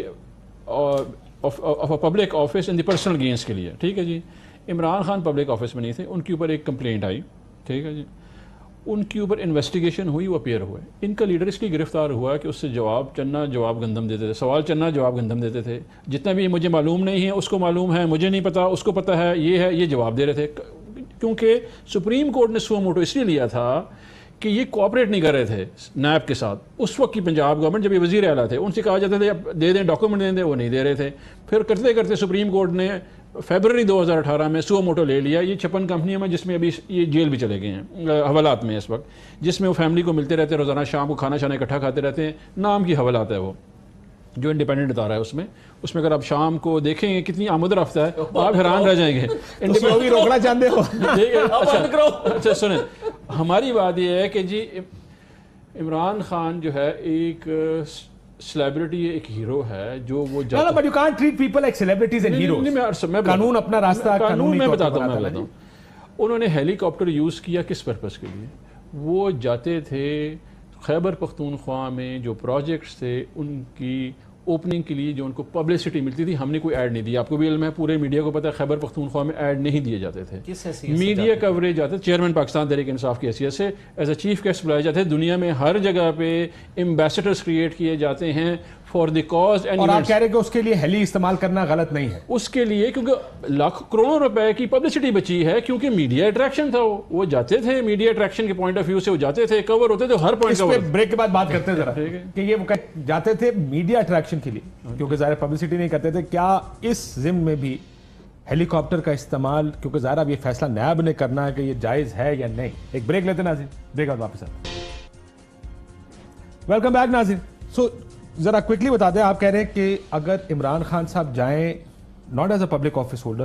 of a public office in the personal gains کے لیے. ٹھیک ہے جی. عمران خان پبلک آفس میں نہیں تھے, ان کے اوپر ایک کمپلینٹ آئی. ٹھیک ہے جی. ان کے اوپر انویسٹیگیشن ہوئی, وہ اپیئر ہوئے. ان کا لیڈر اس لیے گرفتار ہوا کہ اس سے جواب چنا جواب گندم دیتے تھے, سوال چنا جواب گندم دیتے تھے. جتنا بھی مجھے معلوم نہیں ہے اس کو معلوم ہے, مجھے نہیں پتا اس کو پتا ہے, یہ جواب دے رہے تھے. کیونکہ سپریم کورٹ نے سو موٹو اس لیے لیا تھا کہ یہ کوآپریٹ نہیں کر رہے تھے نیب کے ساتھ. اس وقت کی پنجاب گورنمنٹ جب یہ وزیر اعلیٰ تھے, ان سے کہا جاتا تھا دے دیں ڈاکومنٹ دیں دیں, وہ نہیں دے رہے تھے. پھر کرتے کرتے سپریم کورٹ نے فیبرری 2018 میں سو موٹو لے لیا. یہ 56 کمپنیوں میں جس میں ابھی یہ جیل بھی چلے گئے ہیں حوالات میں اس وقت, جس میں وہ فیملی کو ملتے رہتے ہیں, روزانہ شام کو کھانا شانا اکٹھا کھاتے رہتے ہیں. نام کی حوالات ہے وہ جو انڈیپینڈنٹ ادارہ ہے. اس میں اگر آپ شام کو دیکھیں گے کتنی آمد رفت ہے, آپ حیران رہ جائیں گے. روکنا چاہتے ہو؟ اچھا سنیں, ہماری بات یہ ہے کہ جی عمران خان جو ہے ایک سیلیبریٹی ہے, ایک ہیرو ہے جو وہ but you can't treat people like celebrities and heroes. قانون اپنا راستہ, قانون میں بتاتا ہوں. انہوں نے ہیلی کاپٹر یوز کیا کس پرپس کے لیے؟ وہ جاتے تھے خیبر پختونخوا میں جو پروجیکٹس تھے ان کی اوپننگ کے لیے, جو ان کو پبلسٹی ملتی تھی. ہم نے کوئی ایڈ نہیں دیا, آپ کو بھی علم ہے, پورے میڈیا کو پتا ہے خیبر پختونخوا میں ایڈ نہیں دیے جاتے تھے. میڈیا کوریج جاتے, چیئرمین پاکستان تحریک انصاف کی حیثیت سے ایز اے چیف گیسٹ بلائے جاتے ہیں. دنیا میں ہر جگہ پہ ایمبیسڈرز کریٹ کیے جاتے ہیں فار دی کاز. اور آپ کہہ رہے ہیں کہ اس کے لیے ہیلی استعمال کرنا غلط نہیں ہے؟ اس کے لیے کیونکہ لاکھ کروڑوں روپے کی پبلسٹی بچی ہے, کیونکہ میڈیا اٹریکشن تھا. وہ جاتے تھے میڈیا اٹریکشن کے پوائنٹ آف ویو سے, وہ جاتے تھے, کور ہوتے تھے, ہر پوائنٹ کور. بریک کے بعد بات کرتے ہیں ذرا کہ یہ جاتے تھے میڈیا اٹریکشن کے لیے کیونکہ ظاہر پبلسٹی نہیں کرتے تھے. کیا اس ضمن میں بھی ہیلی کاپٹر کا استعمال, کیونکہ ظاہر اب یہ فیصلہ نیب نے کرنا ہے کہ یہ جائز ہے یا نہیں. ایک بریک لیتے ہیں ناظرین, بریک بعد واپس آتے ہیں. ویلکم بیک ناظرین. سو ذرا کوئکلی بتا دیں, آپ کہہ رہے ہیں کہ اگر عمران خان صاحب جائیں not as a public office holder,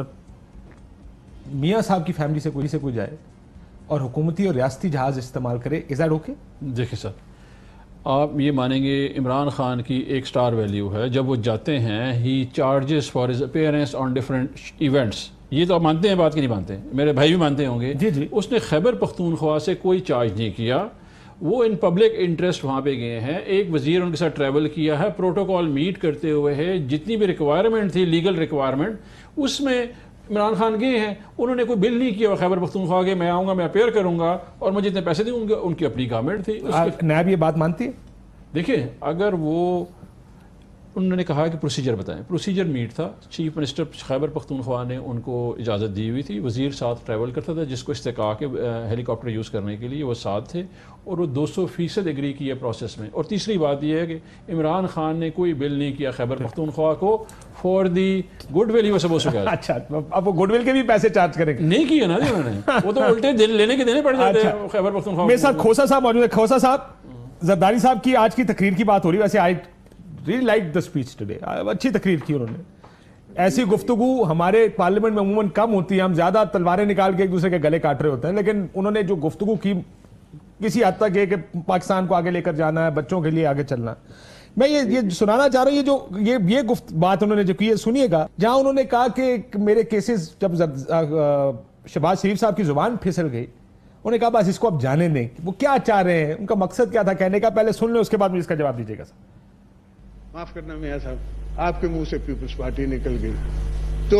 Mian صاحب کی فیملی سے کوئی جائے اور حکومتی اور ریاستی جہاز استعمال کرے, از دیٹ اوکے؟ دیکھیں سر, آپ یہ مانیں گے عمران خان کی ایک سٹار ویلیو ہے, جب وہ جاتے ہیں he charges for his appearance on different events. یہ تو آپ مانتے ہیں بات کی نہیں مانتے, میرے بھائی بھی مانتے ہوں گے. جی. اس نے خیبر پختونخوا سے کوئی چارج نہیں کیا, وہ ان پبلک انٹرسٹ وہاں پہ گئے ہیں. ایک وزیر ان کے ساتھ ٹریول کیا ہے, پروٹوکول میٹ کرتے ہوئے ہے, جتنی بھی ریکوائرمنٹ تھی لیگل ریکوائرمنٹ اس میں عمران خان گئے ہیں. انہوں نے کوئی بل نہیں کیا, خیبر پختونخوا کے میں آؤں گا, میں اپیئر کروں گا اور مجھے اتنے پیسے دیں گے. ان کی اپنی گورنمنٹ تھی. نیب یہ بات مانتی ہے؟ دیکھیں اگر وہ انہوں نے کہا کہ پروسیجر بتائیں. پروسیجر میٹ تھا. چیف منسٹر خیبر پختونخوا نے ان کو اجازت دی ہوئی تھی. وزیر ساتھ ٹریول کرتا تھا جس کو استحقاق ہے ہیلی کاپٹر یوز کرنے کے لیے، وہ ساتھ تھے اور وہ 200% ایگری کیا پروسیس میں. اور تیسری بات یہ ہے کہ عمران خان نے کوئی بل نہیں کیا خیبر پختونخوا کو فار دی گڈ ول ہی وہ سپوز ٹو. اچھا اب وہ گڈ ول کے بھی پیسے چارج کریں گے؟ نہیں کیا نا جی انہوں نے، وہ تو الٹے لینے کے دینے پڑ جاتے ہیں خیبر پختونخوا. میرے ساتھ کھوسا صاحب موجود ہے. کھوسا صاحب، زرداری صاحب کی آج کی تقریر کی بات ہو رہی ہے. ویسے I really like the speech today. اچھی تقریر کی انہوں نے. ایسی گفتگو ہمارے پارلیمنٹ میں عموماً کم ہوتی ہے، ہم زیادہ تلواریں نکال کے ایک دوسرے کے گلے کاٹ رہے ہوتے ہیں، لیکن انہوں نے جو گفتگو کی کسی حد تک یہ کہ پاکستان کو آگے لے کر جانا ہے، بچوں کے لیے آگے چلنا. میں یہ سنانا چاہ رہا ہوں، یہ بات انہوں نے جو کی ہے سنیے گا، جہاں انہوں نے کہا کہ میرے کیسز جب شہباز شریف صاحب کی زبان پھسل گئی، انہوں نے کہا بس اس کو اب جانے دیں. وہ کیا چاہ رہے ہیں، ان کا مقصد کیا تھا کہنے کا، پہلے سن لیں اس کے بعد مجھے اس کا جواب دیجیے گا. معاف کرنا میاں صاحب، آپ کے منہ سے پیپلز پارٹی نکل گئی تو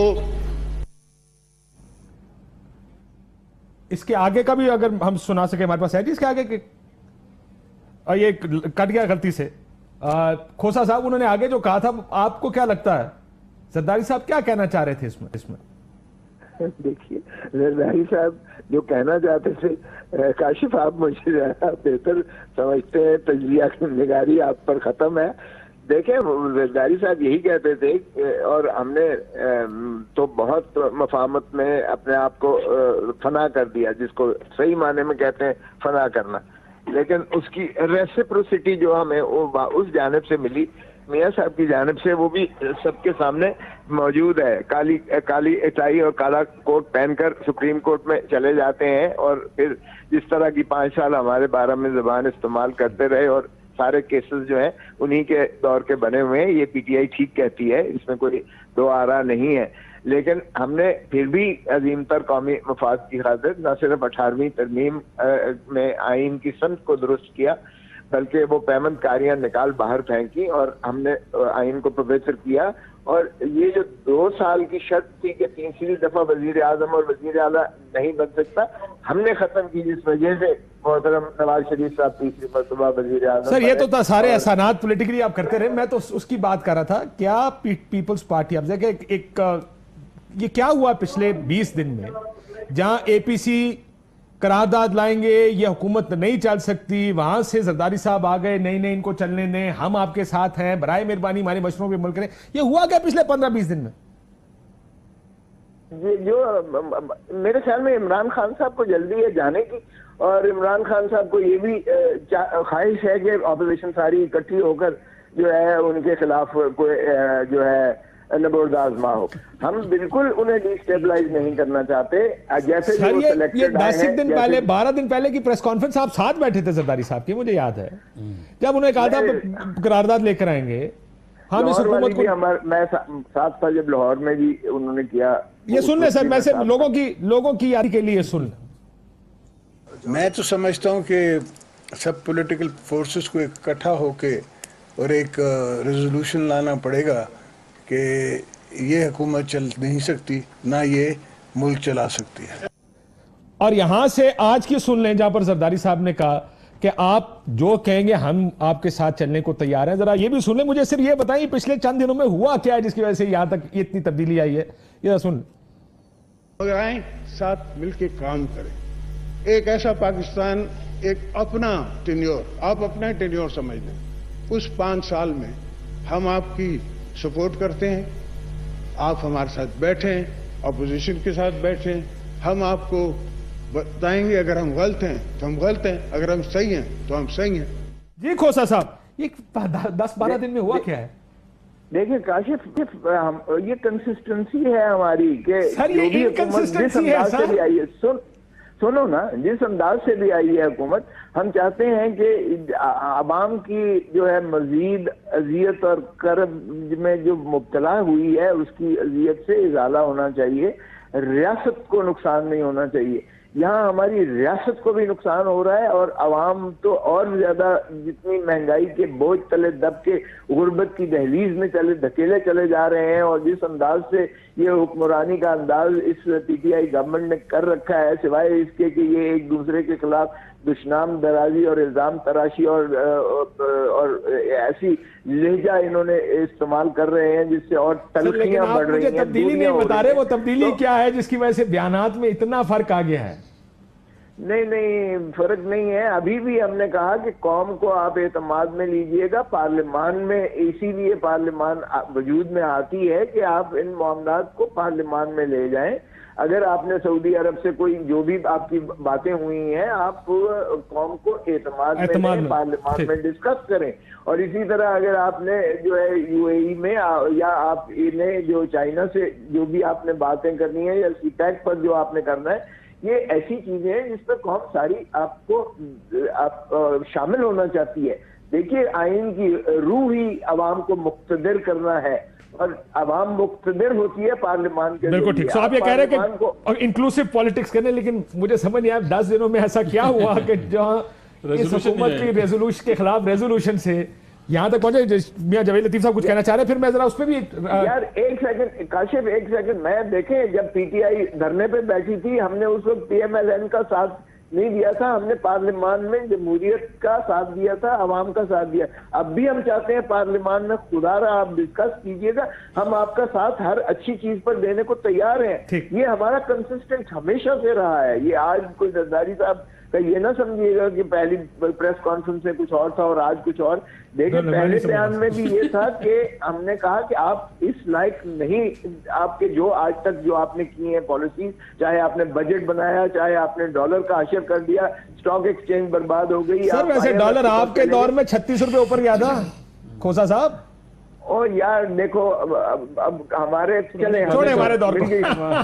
اس کے آگے کا بھی اگر ہم سنا سکیں ہمارے پاس ہے جی اس کے آگے کے، یہ کٹ گیا غلطی سے. کھوسا صاحب انہوں نے آگے جو کہا تھا، آپ کو کیا لگتا ہے زرداری صاحب کیا کہنا چاہ رہے تھے اس میں؟ دیکھیے زرداری صاحب جو کہنا چاہتے تھے، کاشف آپ مجھے بہتر سمجھتے ہیں، تجزیہ نگاری آپ پر ختم ہے. دیکھیں زرداری صاحب یہی کہتے تھے، اور ہم نے تو بہت مفاہمت میں اپنے آپ کو فنا کر دیا، جس کو صحیح معنی میں کہتے ہیں فنا کرنا، لیکن اس کی ریسپروسٹی جو ہمیں اس جانب سے ملی میاں صاحب کی جانب سے، وہ بھی سب کے سامنے موجود ہے. کالی اٹائی اور کالا کوٹ پہن کر سپریم کورٹ میں چلے جاتے ہیں، اور پھر جس طرح کی 5 سال ہمارے بارے میں زبان استعمال کرتے رہے، اور سارے کیسز جو ہیں انہی کے دور کے بنے ہوئے ہیں. یہ پی ٹی آئی ٹھیک کہتی ہے، اس میں کوئی دو آرا نہیں ہے، لیکن ہم نے پھر بھی عظیم تر قومی مفاد کی خاطر نہ صرف 18ویں ترمیم میں آئین کی سمت کو درست کیا، بلکہ وہ پیمند کاریاں نکال باہر پھینکی، اور ہم نے آئین کو پروفیسر کیا. اور یہ جو 2 سال کی شرط تھی کہ تیسری دفعہ وزیر اعظم اور وزیر اعلیٰ نہیں بن سکتا، ہم نے ختم کی، جس وجہ سے محترم نواز شریف صاحب تیسری مرتبہ وزیر اعظم. سر یہ تو تھا سارے احسانات پولیٹیکلی آپ کرتے رہے، میں تو اس کی بات کر رہا تھا. کیا پیپلز پارٹی اب دیکھیں ایک یہ کیا ہوا پچھلے 20 دن میں، جہاں اے پی سی قرارداد لائیں گے، یہ حکومت نہیں چل سکتی، وہاں سے زرداری صاحب آ گئے، نہیں ان کو چلنے دیں، ہم آپ کے ساتھ ہیں، برائے مہربانی ہمارے مشوروں پہ عمل کریں. یہ ہوا کیا پچھلے 15-20 دن میں؟ جو میرے خیال میں عمران خان صاحب کو جلدی ہے جانے کی، اور عمران خان صاحب کو یہ بھی خواہش ہے کہ اپوزیشن ساری اکٹھی ہو کر جو ہے ان کے خلاف کوئی جو ہے نبرد آزما ہو. ہم بالکل انہیں ڈی اسٹیبلائز نہیں کرنا چاہتے. جیسے سر یہ 10 دن پہلے 12 دن پہلے کی پریس کانفرنس آپ ساتھ بیٹھے تھے زرداری صاحب کی، مجھے یاد ہے، جب انہوں نے کہا تھا قرارداد لے کر آئیں گے ہم اس حکومت کو. میں ساتھ تھا جب لاہور میں بھی انہوں نے کیا. یہ سن لیں سر، میں سے لوگوں کی یاری کے لیے سن لیں. میں تو سمجھتا ہوں کہ سب پولیٹیکل فورسز کو اکٹھا ہو کے اور ایک ریزولوشن لانا پڑے گا کہ یہ حکومت چل نہیں سکتی، نہ یہ ملک چلا سکتی ہے. اور یہاں سے آج کی سن لیں، جہاں پر زرداری صاحب نے کہا کہ آپ جو کہیں گے ہم آپ کے ساتھ چلنے کو تیار ہیں. ذرا یہ بھی سن لیں، مجھے صرف یہ بتائیں پچھلے چند دنوں میں ہوا کیا ہے جس کی وجہ سے یہاں تک اتنی تبدیلی آئی ہے، یہ سن. اگر آئیں ساتھ مل کے کام کریں، ایک ایسا پاکستان، ایک اپنا ٹینیور، آپ اپنا ٹینیور سمجھ لیں. اس 5 سال میں ہم آپ کی سپورٹ کرتے ہیں، آپ ہمارے ساتھ بیٹھیں، اپوزیشن کے ساتھ بیٹھیں، ہم آپ کو بتائیں گے اگر ہم غلط ہیں تو ہم غلط ہیں، اگر ہم صحیح ہیں تو ہم صحیح ہیں. جی کھوسا صاحب، یہ 10-12 دن میں ہوا کیا ہے؟ دیکھیں کاشف، یہ کنسسٹنسی ہے ہماری کہ سر یہ انکنسسٹنسی ہے سر. سنو نا، جس انداز سے بھی آئی ہے حکومت، ہم چاہتے ہیں کہ عوام کی جو ہے مزید اذیت اور کرب میں جو مبتلا ہوئی ہے اس کی اذیت سے ازالہ ہونا چاہیے، ریاست کو نقصان نہیں ہونا چاہیے. یہاں ہماری ریاست کو بھی نقصان ہو رہا ہے، اور عوام تو اور زیادہ جتنی مہنگائی کے بوجھ تلے دب کے غربت کی دہلیز میں دھکیلے چلے جا رہے ہیں. اور جس انداز سے یہ حکمرانی کا انداز اس پی ٹی آئی گورنمنٹ نے کر رکھا ہے، سوائے اس کے کہ یہ ایک دوسرے کے خلاف دشنام درازی اور الزام تراشی اور ایسی لہجہ انہوں نے استعمال کر رہے ہیں جس سے اور تلخیاں بڑھ رہی ہیں. مجھے تبدیلی نہیں بتا رہے, وہ تبدیلی کیا ہے جس کی وجہ سے بیانات میں اتنا فرق آ گیا ہے؟ نہیں فرق نہیں ہے. ابھی بھی ہم نے کہا کہ قوم کو آپ اعتماد میں لیجئے گا. پارلیمان میں اسی لیے پارلیمان وجود میں آتی ہے کہ آپ ان معاملات کو پارلیمان میں لے جائیں. اگر آپ نے سعودی عرب سے کوئی جو بھی آپ کی باتیں ہوئی ہیں آپ قوم کو اعتماد میں لیں, پارلیمان میں ڈسکس کریں. اور اسی طرح اگر آپ نے جو ہے یو اے ای میں یا آپ نے جو چائنا سے جو بھی آپ نے باتیں کرنی ہے یا سی پیک پر جو آپ نے کرنا ہے, یہ ایسی چیزیں ہیں جس پر قوم ساری آپ کو شامل ہونا چاہتی ہے. دیکھیے آئین کی روح ہی عوام کو مقتدر کرنا ہے اور عوام مقتدر ہوتی ہے پارلیمان کے. بالکل ٹھیک. آپ یہ کہہ رہے ہیں کہ انکلوسو پالیٹکس کرنے, لیکن مجھے سمجھ نہیں آیا 10 دنوں میں ایسا کیا ہوا کہ جہاں اس حکومت کی ریزولوشن کے خلاف ریزولوشن سے یہاں تک پہنچے. میاں جاوید لطیف صاحب کچھ کہنا چاہ رہے ہیں, پھر میں ذرا اس پہ بھی. یار ایک سیکنڈ کاشف, ایک سیکنڈ. میں دیکھیں جب پی ٹی آئی دھرنے پہ بیٹھی تھی ہم نے اس وقت PMLN کا ساتھ نہیں دیا تھا, ہم نے پارلیمان میں جمہوریت کا ساتھ دیا تھا, عوام کا ساتھ دیا. اب بھی ہم چاہتے ہیں پارلیمان میں خدا رہا آپ ڈسکس کیجئے گا, ہم آپ کا ساتھ ہر اچھی چیز پر دینے کو تیار ہیں. یہ ہمارا کنسسٹنٹ ہمیشہ سے رہا ہے. یہ آج کوئی زرداری صاحب کہ یہ نہ سمجھیے گا کہ پہلی پریس کانفرنس میں کچھ اور تھا اور آج کچھ اور. دیکھیں پہلے بیان میں بھی یہ تھا کہ ہم نے کہا کہ آپ اس لائق نہیں, آپ کے جو آج تک جو آپ نے کی ہیں پالیسیز, چاہے آپ نے بجٹ بنایا, چاہے آپ نے ڈالر کا حشر کر دیا, اسٹاک ایکسچینج برباد ہو گئی. سر ویسے ڈالر آپ کے دور میں 36 روپے اوپر گیا تھا کھوسا صاحب. اور یار دیکھو اب ہمارے چلے ہمارے دور چلے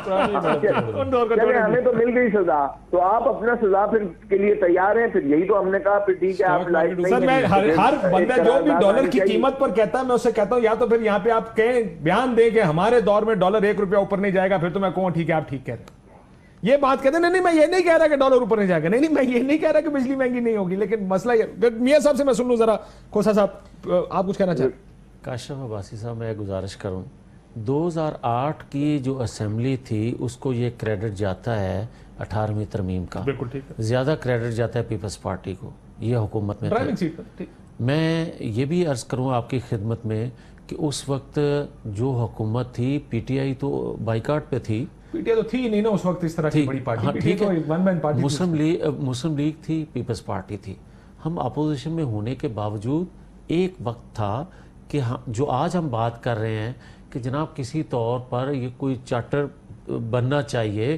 ہمیں تو مل گئی سزا, تو آپ اپنا سزا پھر کے لیے تیار ہیں. پھر یہی تو ہم نے کہا پھر ٹھیک ہے آپ لائق نہیں. سر میں ہر بندہ جو بھی ڈالر کی قیمت پر کہتا ہے میں اس سے کہتا ہوں یا تو پھر یہاں پہ آپ کہیں بیان دیں کہ ہمارے دور میں ڈالر 1 روپیہ اوپر نہیں جائے گا, پھر تو میں کہوں ٹھیک ہے آپ ٹھیک کہہ رہے ہیں. یہ بات کہتے ہیں نہیں میں یہ نہیں کہہ رہا کہ ڈالر اوپر نہیں جائے گا, نہیں میں یہ نہیں کہہ رہا کہ بجلی مہنگی نہیں ہوگی, لیکن مسئلہ یہ. میاں صاحب سے میں سن لوں ذرا. کھوسا صاحب آپ کچھ کہنا چاہتے ہیں؟ کاشف عباسی صاحب میں گزارش کروں, 2008 کی جو اسمبلی تھی اس کو یہ کریڈٹ جاتا ہے 18ویں ترمیم کا. بالکل ٹھیک ہے. زیادہ کریڈٹ جاتا ہے پیپلز پارٹی کو, یہ حکومت میں تھے. میں یہ بھی عرض کروں آپ کی خدمت میں کہ اس وقت جو حکومت تھی پی ٹی آئی تو بائیکاٹ پہ تھی. پی ٹی آئی تو تھی نہیں نا اس وقت اس طرح کی بڑی پارٹی. مسلم لیگ تھی, پیپلز پارٹی تھی. ہم اپوزیشن میں ہونے کے باوجود ایک وقت تھا کہ جو آج ہم بات کر رہے ہیں کہ جناب کسی طور پر یہ کوئی چارٹر بننا چاہیے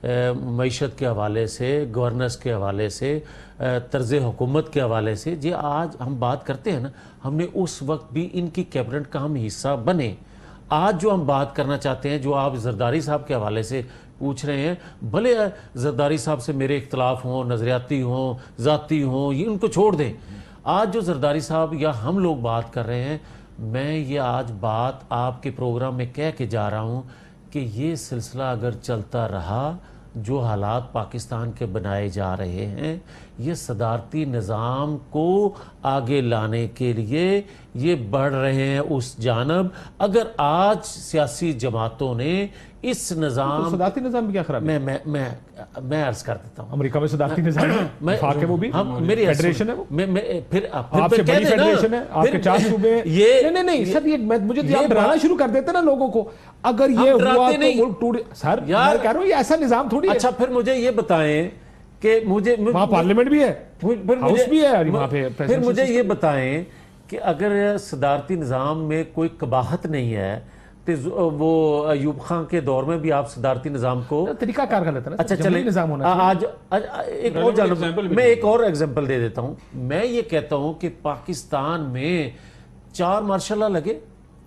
معیشت کے حوالے سے, گورننس کے حوالے سے, طرز حکومت کے حوالے سے, جی آج ہم بات کرتے ہیں نا, ہم نے اس وقت بھی ان کی کیبنٹ کا ہم حصہ بنے. آج جو ہم بات کرنا چاہتے ہیں, جو آپ زرداری صاحب کے حوالے سے پوچھ رہے ہیں, بھلے زرداری صاحب سے میرے اختلاف ہوں, نظریاتی ہوں, ذاتی ہوں, یہ ان کو چھوڑ دیں. آج جو زرداری صاحب یا ہم لوگ بات کر رہے ہیں, میں یہ آج بات آپ کے پروگرام میں کہہ کے جا رہا ہوں کہ یہ سلسلہ اگر چلتا رہا, جو حالات پاکستان کے بنائے جا رہے ہیں, یہ صدارتی نظام کو آگے لانے کے لیے یہ بڑھ رہے ہیں اس جانب. اگر آج سیاسی جماعتوں نے اس نظام, صدارتی نظام کیا خراب ہے؟ میں عرض کر دیتا ہوں. امریکہ میں صدارتی نظام وفاق ہے, وہ بھی میری فیڈریشن ہے, وہ پھر آپ سے بڑی فیڈریشن ہے, آپ کے 4 صوبے ہیں. نہیں نہیں سر, یہ مجھے آپ ڈرانا شروع کر دیتے نا لوگوں کو. اگر یہ ہوا تو ملک ٹوٹ. سر میں کہہ رہا ہوں یہ ایسا نظام تھوڑی ہے. اچھا پھر مجھے یہ بتائیں کہ وہاں پارلیمنٹ بھی ہے, ہاؤس بھی ہے, وہاں پہ پھر مجھے یہ بتائیں کہ اگر صدارتی نظام میں کوئی قباحت نہیں ہے تو وہ ایوب خان کے دور میں بھی آپ صدارتی نظام کو طریقہ کار غلط ہے نا. اچھا چلیں نظام ہونا آج ایک اور جانب میں ایک اور ایگزامپل دے دیتا ہوں. میں یہ کہتا ہوں کہ پاکستان میں 4 مارشل لا لگے,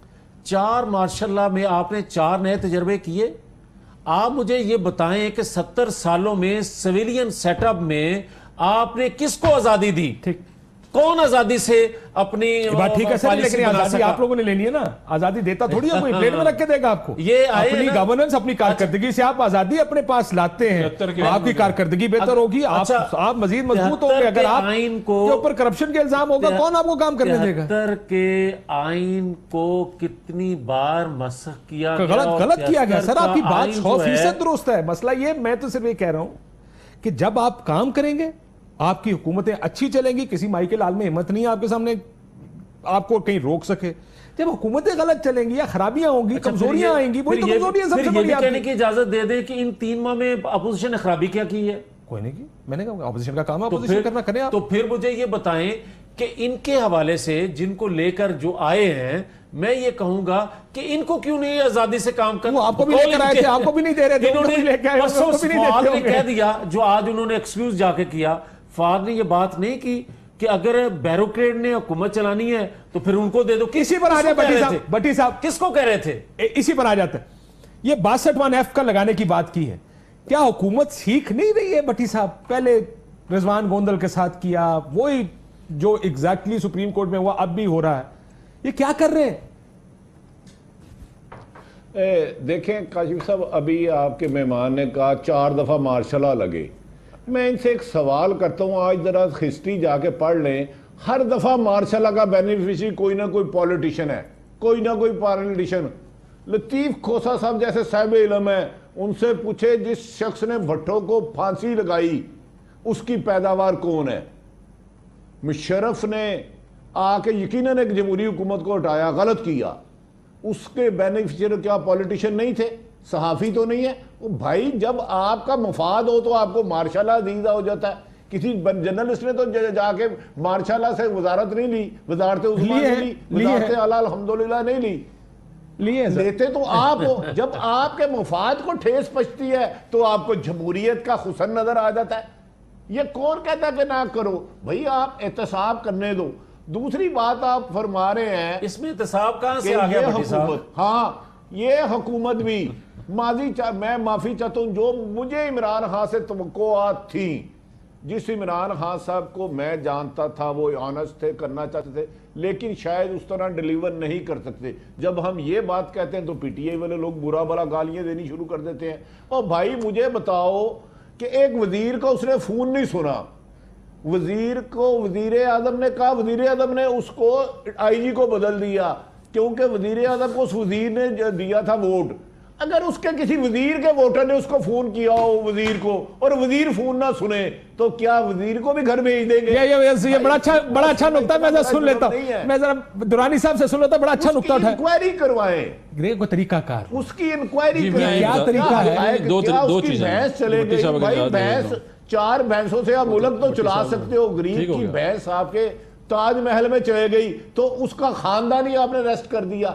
4 مارشل لا میں آپ نے 4 نئے تجربے کیے. آپ مجھے یہ بتائیں کہ 70 سالوں میں سویلین سیٹ اپ میں آپ نے کس کو آزادی دی؟ ٹھیک, کون آزادی سے اپنی بات ٹھیک ہے سر, لیکن آزادی آپ لوگوں نے لینی ہے نا. آزادی دیتا تھوڑی ہے کوئی, پلیٹ میں رکھ کے دے گا آپ کو. یہ اپنی گورننس, اپنی کارکردگی سے آپ آزادی اپنے پاس لاتے ہیں, آپ کی کارکردگی بہتر ہوگی, آپ مزید مضبوط ہوں گے. اگر آپ کے اوپر کرپشن کے الزام ہوگا, کون آپ کو کام کرنے دے گا؟ 73 کے آئین کو کتنی بار مسخ کیا گیا, غلط کیا گیا. سر آپ کی بات 100% درست ہے. مسئلہ یہ, میں تو صرف یہ کہہ رہا ہوں کہ جب آپ کام کریں گے آپ کی حکومتیں اچھی چلیں گی, کسی مائی کے لال میں ہمت نہیں ہے آپ کے سامنے آپ کو کہیں روک سکے. جب حکومتیں غلط چلیں گی یا خرابیاں ہوں گی, کمزوریاں آئیں گی, وہی تو کمزوریاں سب سے بڑی. کہنے کی اجازت دے دیں کہ ان 3 ماہ میں اپوزیشن نے خرابی کیا کی ہے؟ کوئی نہیں کی. میں نے کہا اپوزیشن کا کام ہے اپوزیشن کرنا, کریں آپ. تو پھر مجھے یہ بتائیں کہ ان کے حوالے سے جن کو لے کر جو آئے ہیں, میں یہ کہوں گا کہ ان کو کیوں نہیں آزادی سے کام کرنا؟ وہ آپ کو بھی لے کر آئے تھے, آپ کو بھی نہیں دے رہے تھے. انہوں نے پرسوں فواد نے کہہ دیا جو آج انہوں نے ایکسکیوز جا کے کیا, فواد نے یہ بات نہیں کی کہ اگر بیوروکریٹ نے حکومت چلانی ہے تو پھر ان کو دے دو. کسی پر آ جائے بھٹی صاحب, کس کو کہہ رہے تھے؟ اسی پر آ جاتے ہیں. یہ 62F کا لگانے کی بات کی ہے, کیا حکومت سیکھ نہیں رہی ہے بھٹی صاحب؟ پہلے رضوان گوندل کے ساتھ کیا, وہی جو ایگزیکٹلی سپریم کورٹ میں ہوا اب بھی ہو رہا ہے. یہ کیا کر رہے ہیں؟ دیکھیں کاشف صاحب, ابھی آپ کے مہمان نے کہا 4 دفعہ مارشل لا لگے. میں ان سے ایک سوال کرتا ہوں, آج ذرا ہسٹری جا کے پڑھ لیں. ہر دفعہ مارشل لا کا بینیفیشری کوئی نہ کوئی پولیٹیشن ہے, کوئی نہ کوئی پولیٹیشن. لطیف کھوسا صاحب جیسے صاحب علم ہے, ان سے پوچھے جس شخص نے بھٹو کو پھانسی لگائی اس کی پیداوار کون ہے؟ مشرف نے آ کے یقیناً ایک جمہوری حکومت کو ہٹایا, غلط کیا. اس کے بینیفیشری کیا پولیٹیشن نہیں تھے؟ صحافی تو نہیں ہے وہ بھائی. جب آپ کا مفاد ہو تو آپ کو مارشل لا دیدہ ہو جاتا ہے. کسی جرنلسٹ نے تو جا کے مارشل لا سے وزارت نہیں لی, وزارت عثمان نہیں لی, وزارت اعلیٰ الحمدللہ نہیں لی. لیتے تو آپ ہو. جب آپ کے مفاد کو ٹھیس پہنچتی ہے تو آپ کو جمہوریت کا حسن نظر آ جاتا ہے. یہ کون کہتا ہے کہ نہ کرو بھائی, آپ احتساب کرنے دو. دوسری بات آپ فرما رہے ہیں اس میں احتساب کہاں سے آ گیا بھٹی صاحب؟ ہاں یہ حکومت بھی ماضی میں معافی چاہتا ہوں, جو مجھے عمران خان سے توقعات تھیں, جس عمران خان صاحب کو میں جانتا تھا وہ آنسٹ تھے, کرنا چاہتے تھے, لیکن شاید اس طرح ڈیلیور نہیں کر سکتے. جب ہم یہ بات کہتے ہیں تو پی ٹی آئی والے لوگ برا بلا گالیاں دینی شروع کر دیتے ہیں. اور بھائی مجھے بتاؤ کہ ایک وزیر کا اس نے فون نہیں سنا, وزیر کو وزیر اعظم نے کہا, وزیر اعظم نے اس کو آئی جی کو بدل دیا کیونکہ وزیر اعظم کو اس وزیر نے دیا تھا ووٹ. اگر اس کے کسی وزیر کے ووٹر نے اس کو فون کیا ہو وزیر کو, اور وزیر فون نہ سنے, تو کیا وزیر کو بھی گھر بھیج دیں گے؟ یہ بڑا اچھا نکتہ میں ذرا سن لیتا ہوں, میں ذرا درانی صاحب سے سن لیتا ہوں. بڑا اچھا نکتہ اٹھایا. انکوائری کروائیں, کوئی طریقہ کار, اس کی انکوائری کریں. کیا طریقہ ہے؟ دو چیزیں بھینس چلے گئی بھائی, بھینس 4 بھینسوں سے آپ ملک تو چلا سکتے ہو. غریب کی بھینس آپ کے تاج محل میں چلے گئی تو اس کا خاندان ہی آپ نے ریسٹ کر دیا.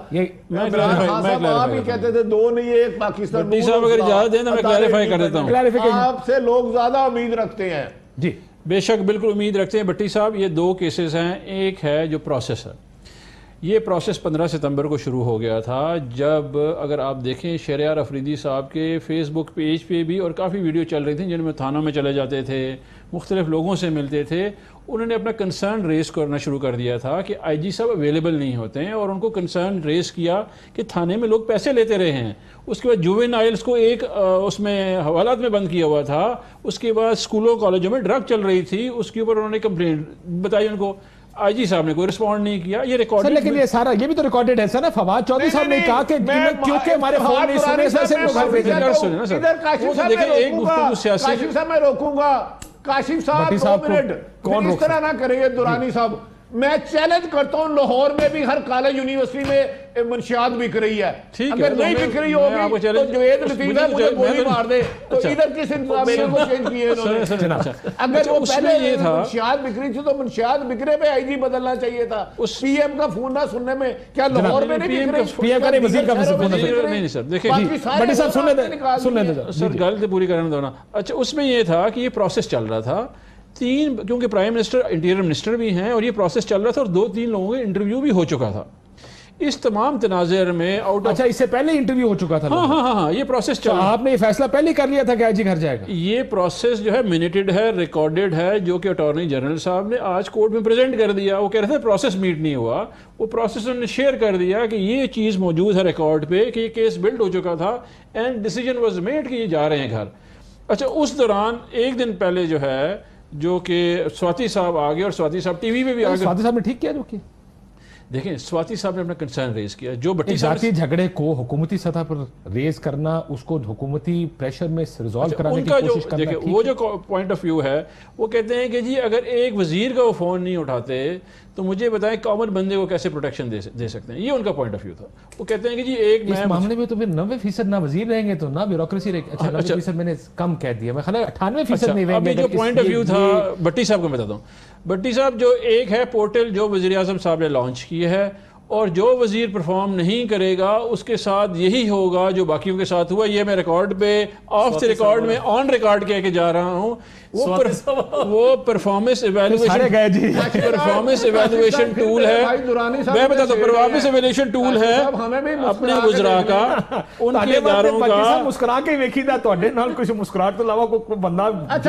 آپ ہی کہتے تھے 2 نہیں 1 پاکستان. اگر اجازت دیں میں کلیریفائی کر دیتا ہوں. آپ سے لوگ زیادہ امید رکھتے ہیں. جی بے شک بالکل امید رکھتے ہیں بھٹی صاحب. یہ 2 کیسز ہیں. ایک ہے جو پروسیس ہے, یہ پروسیس 15 ستمبر کو شروع ہو گیا تھا, جب اگر آپ دیکھیں شہریار افریدی صاحب کے فیس بک پیج پہ بھی اور کافی ویڈیو چل رہی تھیں جن میں تھانوں میں چلے جاتے تھے, مختلف لوگوں سے ملتے تھے. انہوں نے اپنا کنسرن ریز کرنا شروع کر دیا تھا کہ آئی جی صاحب اویلیبل نہیں ہوتے ہیں, اور ان کو کنسرن ریز کیا کہ تھانے میں لوگ پیسے لیتے رہے ہیں. اس کے بعد جووینائلز کو ایک اس میں حوالات میں بند کیا ہوا تھا. اس کے بعد اسکولوں کالجوں میں ڈرگ چل رہی تھی, اس کے اوپر انہوں نے کمپلینٹ بتائی ان کو. آئی جی صاحب نے کوئی رسپونڈ نہیں کیا. یہ ریکارڈ, لیکن یہ سارا یہ بھی تو ریکارڈڈ ہے سر نا. فواد چودھری صاحب نے کہا کہ کیونکہ ہمارے فون نہیں سنے سے لوگ گھر بھیجے. کاشف صاحب میں روکوں گا. کاشف صاحب 2 منٹ, اس طرح نہ کریں گے درانی صاحب. میں چیلنج کرتا ہوں لاہور میں بھی ہر کالج یونیورسٹی میں منشیات بک رہی ہے. اگر نہیں بک رہی ہوگی تو جوید لطیف ہے مجھے گولی مار دے. تو ادھر کس انتظامیہ کو چینج کیے انہوں نے؟ اگر وہ پہلے منشیات بک رہی تھی تو منشیات بکرے پہ آئی جی بدلنا چاہیے تھا. پی ایم کا فون نہ سننے میں کیا لاہور میں نہیں بک رہی؟ پی ایم کا نہیں, وزیر کا فون نہیں سر. دیکھیں بھٹی صاحب سن لیں سر, گل تو پوری کرنے دو نا. اچھا اس میں یہ تھا کہ یہ پروسیس چل رہا تھا 3, کیونکہ پرائم منسٹر انٹیریئر منسٹر بھی ہیں, اور یہ پروسیس چل رہا تھا, اور 2-3 لوگوں کے انٹرویو بھی ہو چکا تھا. اس تمام تناظر میں اچھا اس سے پہلے انٹرویو ہو چکا تھا. ہاں یہ پروسیس چل رہا. آپ نے یہ فیصلہ پہلے کر لیا تھا کہ آئی جی گھر جائے گا. یہ پروسیس جو ہے منیٹڈ ہے, ریکارڈڈ ہے, جو کہ اٹارنی جنرل صاحب نے آج کورٹ میں پریزنٹ کر دیا. وہ کہہ رہے تھے پروسیس میٹ نہیں ہوا, وہ پروسیس انہوں نے شیئر کر دیا کہ یہ چیز موجود ہے ریکارڈ پہ کہ یہ کیس بلڈ ہو چکا تھا, اینڈ ڈیسیجن واز میڈ کہ یہ جا رہے ہیں گھر. اچھا اس دوران ایک دن پہلے جو ہے جو کہ سواتی صاحب آگے, اور سواتی صاحب ٹی وی پہ بھی آگے. سواتی صاحب نے ٹھیک کیا جو کہ دیکھیں سواتی صاحب نے اپنا کنسرن ریز کیا, جو بھٹی صاحب ذاتی جھگڑے کو حکومتی سطح پر ریز کرنا, اس کو حکومتی پریشر میں ریزالو کرانے کی کوشش کرنا, دیکھیں وہ جو پوائنٹ آف ویو ہے وہ کہتے ہیں کہ جی اگر ایک وزیر کا وہ فون نہیں اٹھاتے تو مجھے بتائیں کامن بندے کو کیسے پروٹیکشن دے سکتے ہیں, یہ ان کا پوائنٹ آف ویو تھا. وہ کہتے ہیں کہ جی ایک اس معاملے میں تو پھر 90% نہ وزیر رہیں گے تو نہ بیوروکریسی رہے گی. اچھا 90% میں نے کم کہہ دیا, میں خیال 98% نہیں رہیں گے. ابھی جو پوائنٹ آف ویو تھا بھٹی صاحب کو میں بتاتا ہوں. بھٹی صاحب جو ایک ہے پورٹل جو وزیر اعظم صاحب نے لانچ کی ہے, اور جو وزیر پرفارم نہیں کرے گا اس کے ساتھ یہی ہوگا جو باقیوں کے ساتھ ہوا. یہ میں ریکارڈ پہ آف دا ریکارڈ میں آن ریکارڈ کہہ کے جا رہا ہوں. وہ پرفارمنس ایویلویشن ٹول ہے, میں بتاتا ہوں پرفارمنس ایویلویشن ٹول ہے اپنے وزراء کا, ان کے اداروں کا. مسکرا کے ویکھی دا تواڈے نال کچھ مسکراہٹ تو علاوہ کوئی بندہ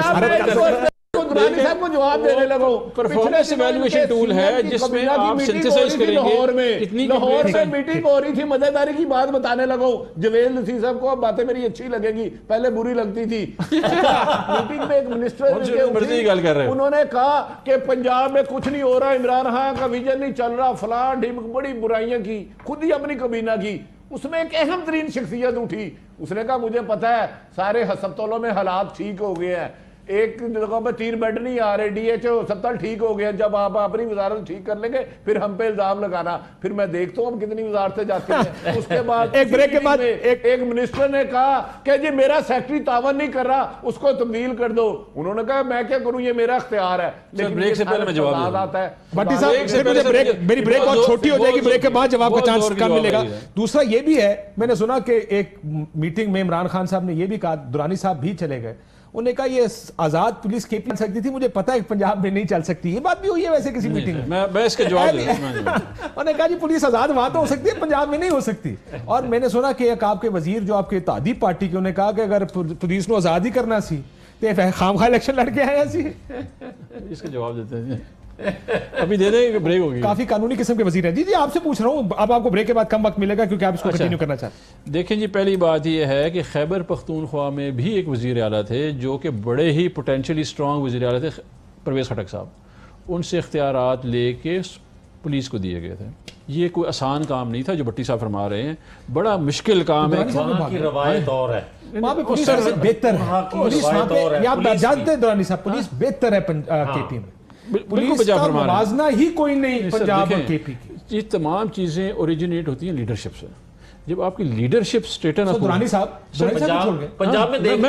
درانی صاحب کو جواب دینے لگو. پرفارمنس ایویلویشن ٹول ہے جس میں آپ سنتھسائز کریں گے. لاہور میں میٹنگ ہو رہی تھی, مددگاری کی بات بتانے لگو. جوید لطیف صاحب کو اب باتیں میری اچھی لگے گی, پہلے بری لگتی تھی. میٹنگ میں ایک منسٹر انہوں نے کہا کہ پنجاب میں کچھ نہیں ہو رہا, عمران خان کا ویژن نہیں چل رہا, فلاں ڈھمک, بڑی برائیاں کی, خود ہی اپنی کابینہ کی. اس میں ایک اہم ترین شخصیت اٹھی, اس نے کہا مجھے پتا ہے سارے ہسپتالوں میں حالات ٹھیک ہو گئے ہیں, ایک جگہ پہ 3 بیڈ نہیں آ رہے, ڈی ایچ او ہسپتال ٹھیک ہو گیا, جب آپ اپنی وزارت ٹھیک کر لیں گے پھر ہم پہ الزام لگانا. پھر میں دیکھتا ہوں ہم کتنی وزارتیں جاتے ہیں. اس کے بعد ایک بریک کے بعد ایک منسٹر نے کہا کہ جی میرا سیکٹری تعاون نہیں کر رہا, اس کو تبدیل کر دو. انہوں نے کہا میں کیا کروں, یہ میرا اختیار ہے. لیکن بریک سے پہلے میں جواب آتا ہے. بھٹی صاحب میری بریک بہت چھوٹی ہو جائے گی, بریک کے بعد جواب کا چانس کم ملے گا. دوسرا یہ بھی ہے, میں نے سنا کہ ایک میٹنگ میں عمران خان صاحب نے یہ بھی کہا, درانی صاحب بھی چلے گئے, انہوں نے کہا یہ آزاد پولیس کے چل سکتی تھی, مجھے پتا ہے پنجاب میں نہیں چل سکتی. یہ بات بھی ہوئی ہے ویسے کسی میٹنگ میں, میں اس کے جواب دوں. انہوں نے کہا جی پولیس آزاد وہاں تو ہو سکتی ہے, پنجاب میں نہیں ہو سکتی. اور میں نے سنا کہ ایک آپ کے وزیر جو آپ کے اتحادی پارٹی کے, انہوں نے کہا کہ اگر پولیس کو آزاد ہی کرنا سی تو خام خواہ الیکشن لڑ کے آیا سی. اس کا جواب دیتے ہیں ابھی دے دیں, بریک ہوگی. کافی قانونی قسم کے وزیر ہیں. جی آپ سے پوچھ رہا ہوں, اب آپ کو بریک کے بعد کم وقت ملے گا کیونکہ آپ اس کو کنٹینیو کرنا چاہتے ہیں. دیکھیں جی پہلی بات یہ ہے کہ خیبر پختونخوا میں بھی ایک وزیر اعلیٰ تھے جو کہ بڑے ہی پوٹینشلی اسٹرانگ وزیر اعلیٰ تھے, پرویز خٹک صاحب. ان سے اختیارات لے کے پولیس کو دیے گئے تھے. یہ کوئی آسان کام نہیں تھا جو بھٹی صاحب فرما رہے ہیں, بڑا مشکل کام ہے. وہاں کی روایت اور ہے, وہاں پہ پولیس بہتر ہے. پولیس وہاں پہ آپ جانتے ہیں درانی صاحب, پولیس بہتر ہے کے پی میں. پولیس کا موازنہ ہی کوئی نہیں پنجاب اور کے پی کی. یہ تمام چیزیں اوریجنیٹ ہوتی ہیں لیڈرشپ سے. جب آپ کی لیڈرشپ اسٹیٹن درانی صاحب پنجاب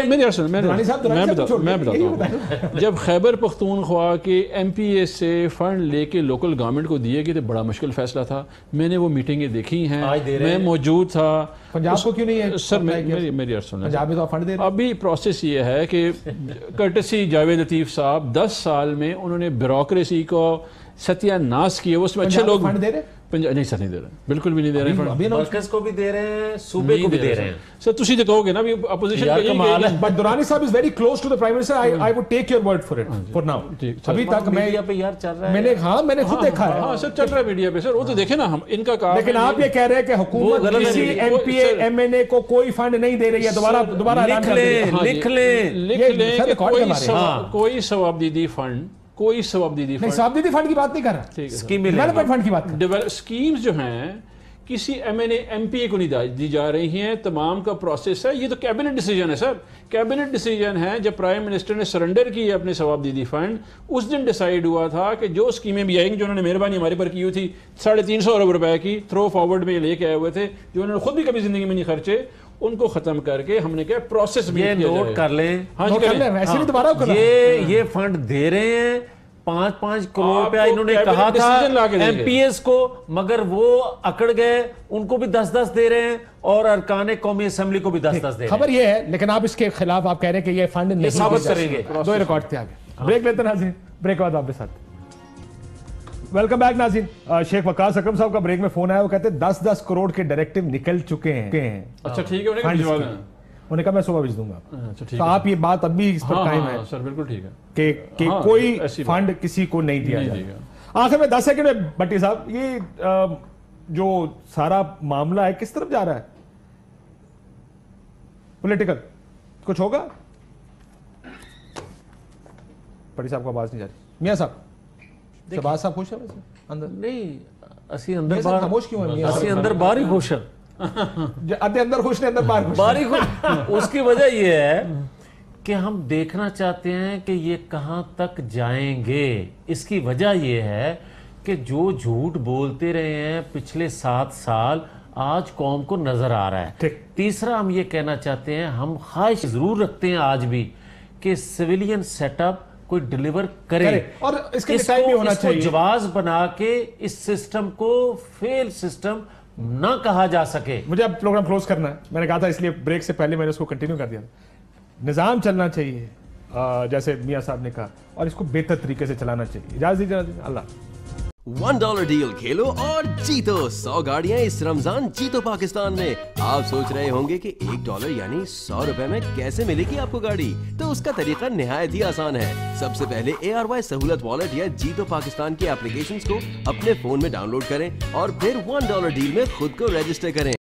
میں بتاتا ہوں, جب خیبر پختونخوا کے ایم پی اے سے فنڈ لے کے لوکل گورنمنٹ کو دیے گئے تھے, بڑا مشکل فیصلہ تھا. میں نے وہ میٹنگیں دیکھی ہیں, میں موجود تھا. پنجاب کو کیوں نہیں ہے سر, میری عرض سنیں, پنجاب میں تو فنڈ دے رہے. ابھی پروسیس یہ ہے کہ کرٹسی جاوید لطیف صاحب 10 سال میں انہوں نے بیوروکریسی کو ستیہ ناس کیے. اس میں اچھے لوگ فنڈ دے رہے نہیں سر, نہیں دے رہے, بالکل بھی نہیں دے رہے. مرکز کو بھی دے رہے ہیں, صوبے کو بھی دے رہے ہیں. سر تسی تو کہو گے نا ابھی اپوزیشن کا کمال ہے. بٹ درانی صاحب is very close to the prime minister. I would take your word for it for now. ابھی تک میں نے خود دیکھا ہے. ہاں سر چل رہا ہے میڈیا پہ سر, وہ تو دیکھیں نا ہم ان کا کام. لیکن آپ یہ کہہ رہے ہیں کہ حکومت کسی M P A M N A کو کوئی فنڈ نہیں دے رہی ہے. دوبارہ لکھ لیں کوئی ثوابدیدی فنڈ, کوئی ثوابدیدی فنڈ, ثوابدیدی فنڈ کی بات نہیں کر رہا, ڈیولپمنٹ فنڈ کی بات کر رہا. اسکیمز جو ہیں کسی M N A M P A کو نہیں دی جا رہی ہیں. تمام کا پروسیس ہے, یہ تو کیبنٹ ڈیسیجن ہے سر, کیبنٹ ڈیسیجن ہے. جب پرائم منسٹر نے سرنڈر کی اپنے ثوابدیدی فنڈ, اس دن ڈیسائیڈ ہوا تھا کہ جو اسکیمیں بھی آئیں گی, جو انہوں نے مہربانی ہمارے پر کی ہوئی تھی 350 ارب روپے کی تھرو فارورڈ میں لے کے آئے ہوئے تھے, جو انہوں نے خود بھی کبھی زندگی میں نہیں خرچے, ان کو ختم کر کے ہم نے کیا پروسیس بھی نوٹ کر لیں. یہ فنڈ دے رہے ہیں 5-5 کروڑ روپیہ انہوں نے کہا تھا ایم پی ایس کو, مگر وہ اکڑ گئے, ان کو بھی 10-10 دے رہے ہیں اور ارکان قومی اسمبلی کو بھی 10-10 دے رہے ہیں. خبر یہ ہے, لیکن آپ اس کے خلاف آپ کہہ رہے ہیں کہ یہ فنڈ نہیں ثابت کریں گے. 2 ریکارڈ تھے آگے. بریک لیتے ہیں ناظرین, بریک کے بعد آپ کے ساتھ. ویلکم بیک ناظرین. شیخ وقاص اکرم صاحب کا بریک میں فون آیا, وہ کہتے ہیں 10-10 کروڑ کے ڈائریکٹو نکل چکے ہیں. اچھا ٹھیک ہے, انہوں نے کہا میں صبح بھیج دوں گا. تو آپ یہ بات اب بھی اس پر قائم ہے سر, بالکل ٹھیک ہے کہ کوئی فنڈ کسی کو نہیں دیا جائے گا. آخر میں 10 سیکنڈ میں بھٹی صاحب, یہ جو سارا معاملہ ہے کس طرف جا رہا ہے؟ پولیٹیکل کچھ ہوگا؟ بھٹی صاحب کو آواز نہیں جا رہی. میاں صاحب, شہباز صاحب خوش ہیں ویسے اندر؟ نہیں, اسی اندر صاحب خاموش کیوں ہیں؟ اسی اندر باہر ہی خوش ہیں، اندر خوش نے اندر باہر خوش. اس کی وجہ یہ ہے کہ ہم دیکھنا چاہتے ہیں کہ یہ کہاں تک جائیں گے. اس کی وجہ یہ ہے کہ جو جھوٹ بولتے رہے ہیں پچھلے 7 سال آج قوم کو نظر آ رہا ہے. تیسرا ہم یہ کہنا چاہتے ہیں، ہم خواہش ضرور رکھتے ہیں آج بھی کہ سویلین سیٹ اپ کوئی ڈیلیور کرے اور اس کے ٹائم بھی ہونا چاہیے. جواز بنا کے اس سسٹم کو فیل سسٹم نہ کہا جا سکے. مجھے اب پروگرام کلوز کرنا ہے، میں نے کہا تھا اس لیے بریک سے پہلے میں نے اس کو کنٹینیو کر دیا. نظام چلنا چاہیے جیسے میاں صاحب نے کہا، اور اس کو بہتر طریقے سے چلانا چاہیے. اجازت دیجیے. اللہ. $1 ڈیل کھیلو اور جیتو 100 گاڑیاں اس رمضان جیتو پاکستان میں. آپ سوچ رہے ہوں گے کہ $1 یعنی 100 روپے میں کیسے ملے گی آپ کو گاڑی؟ تو اس کا طریقہ نہایت ہی آسان ہے. سب سے پہلے ARY سہولت والیٹ یا جیتو پاکستان کی اپلیکیشنز کو اپنے فون میں ڈاؤن لوڈ کریں اور پھر $1 ڈیل میں خود کو رجسٹر کریں.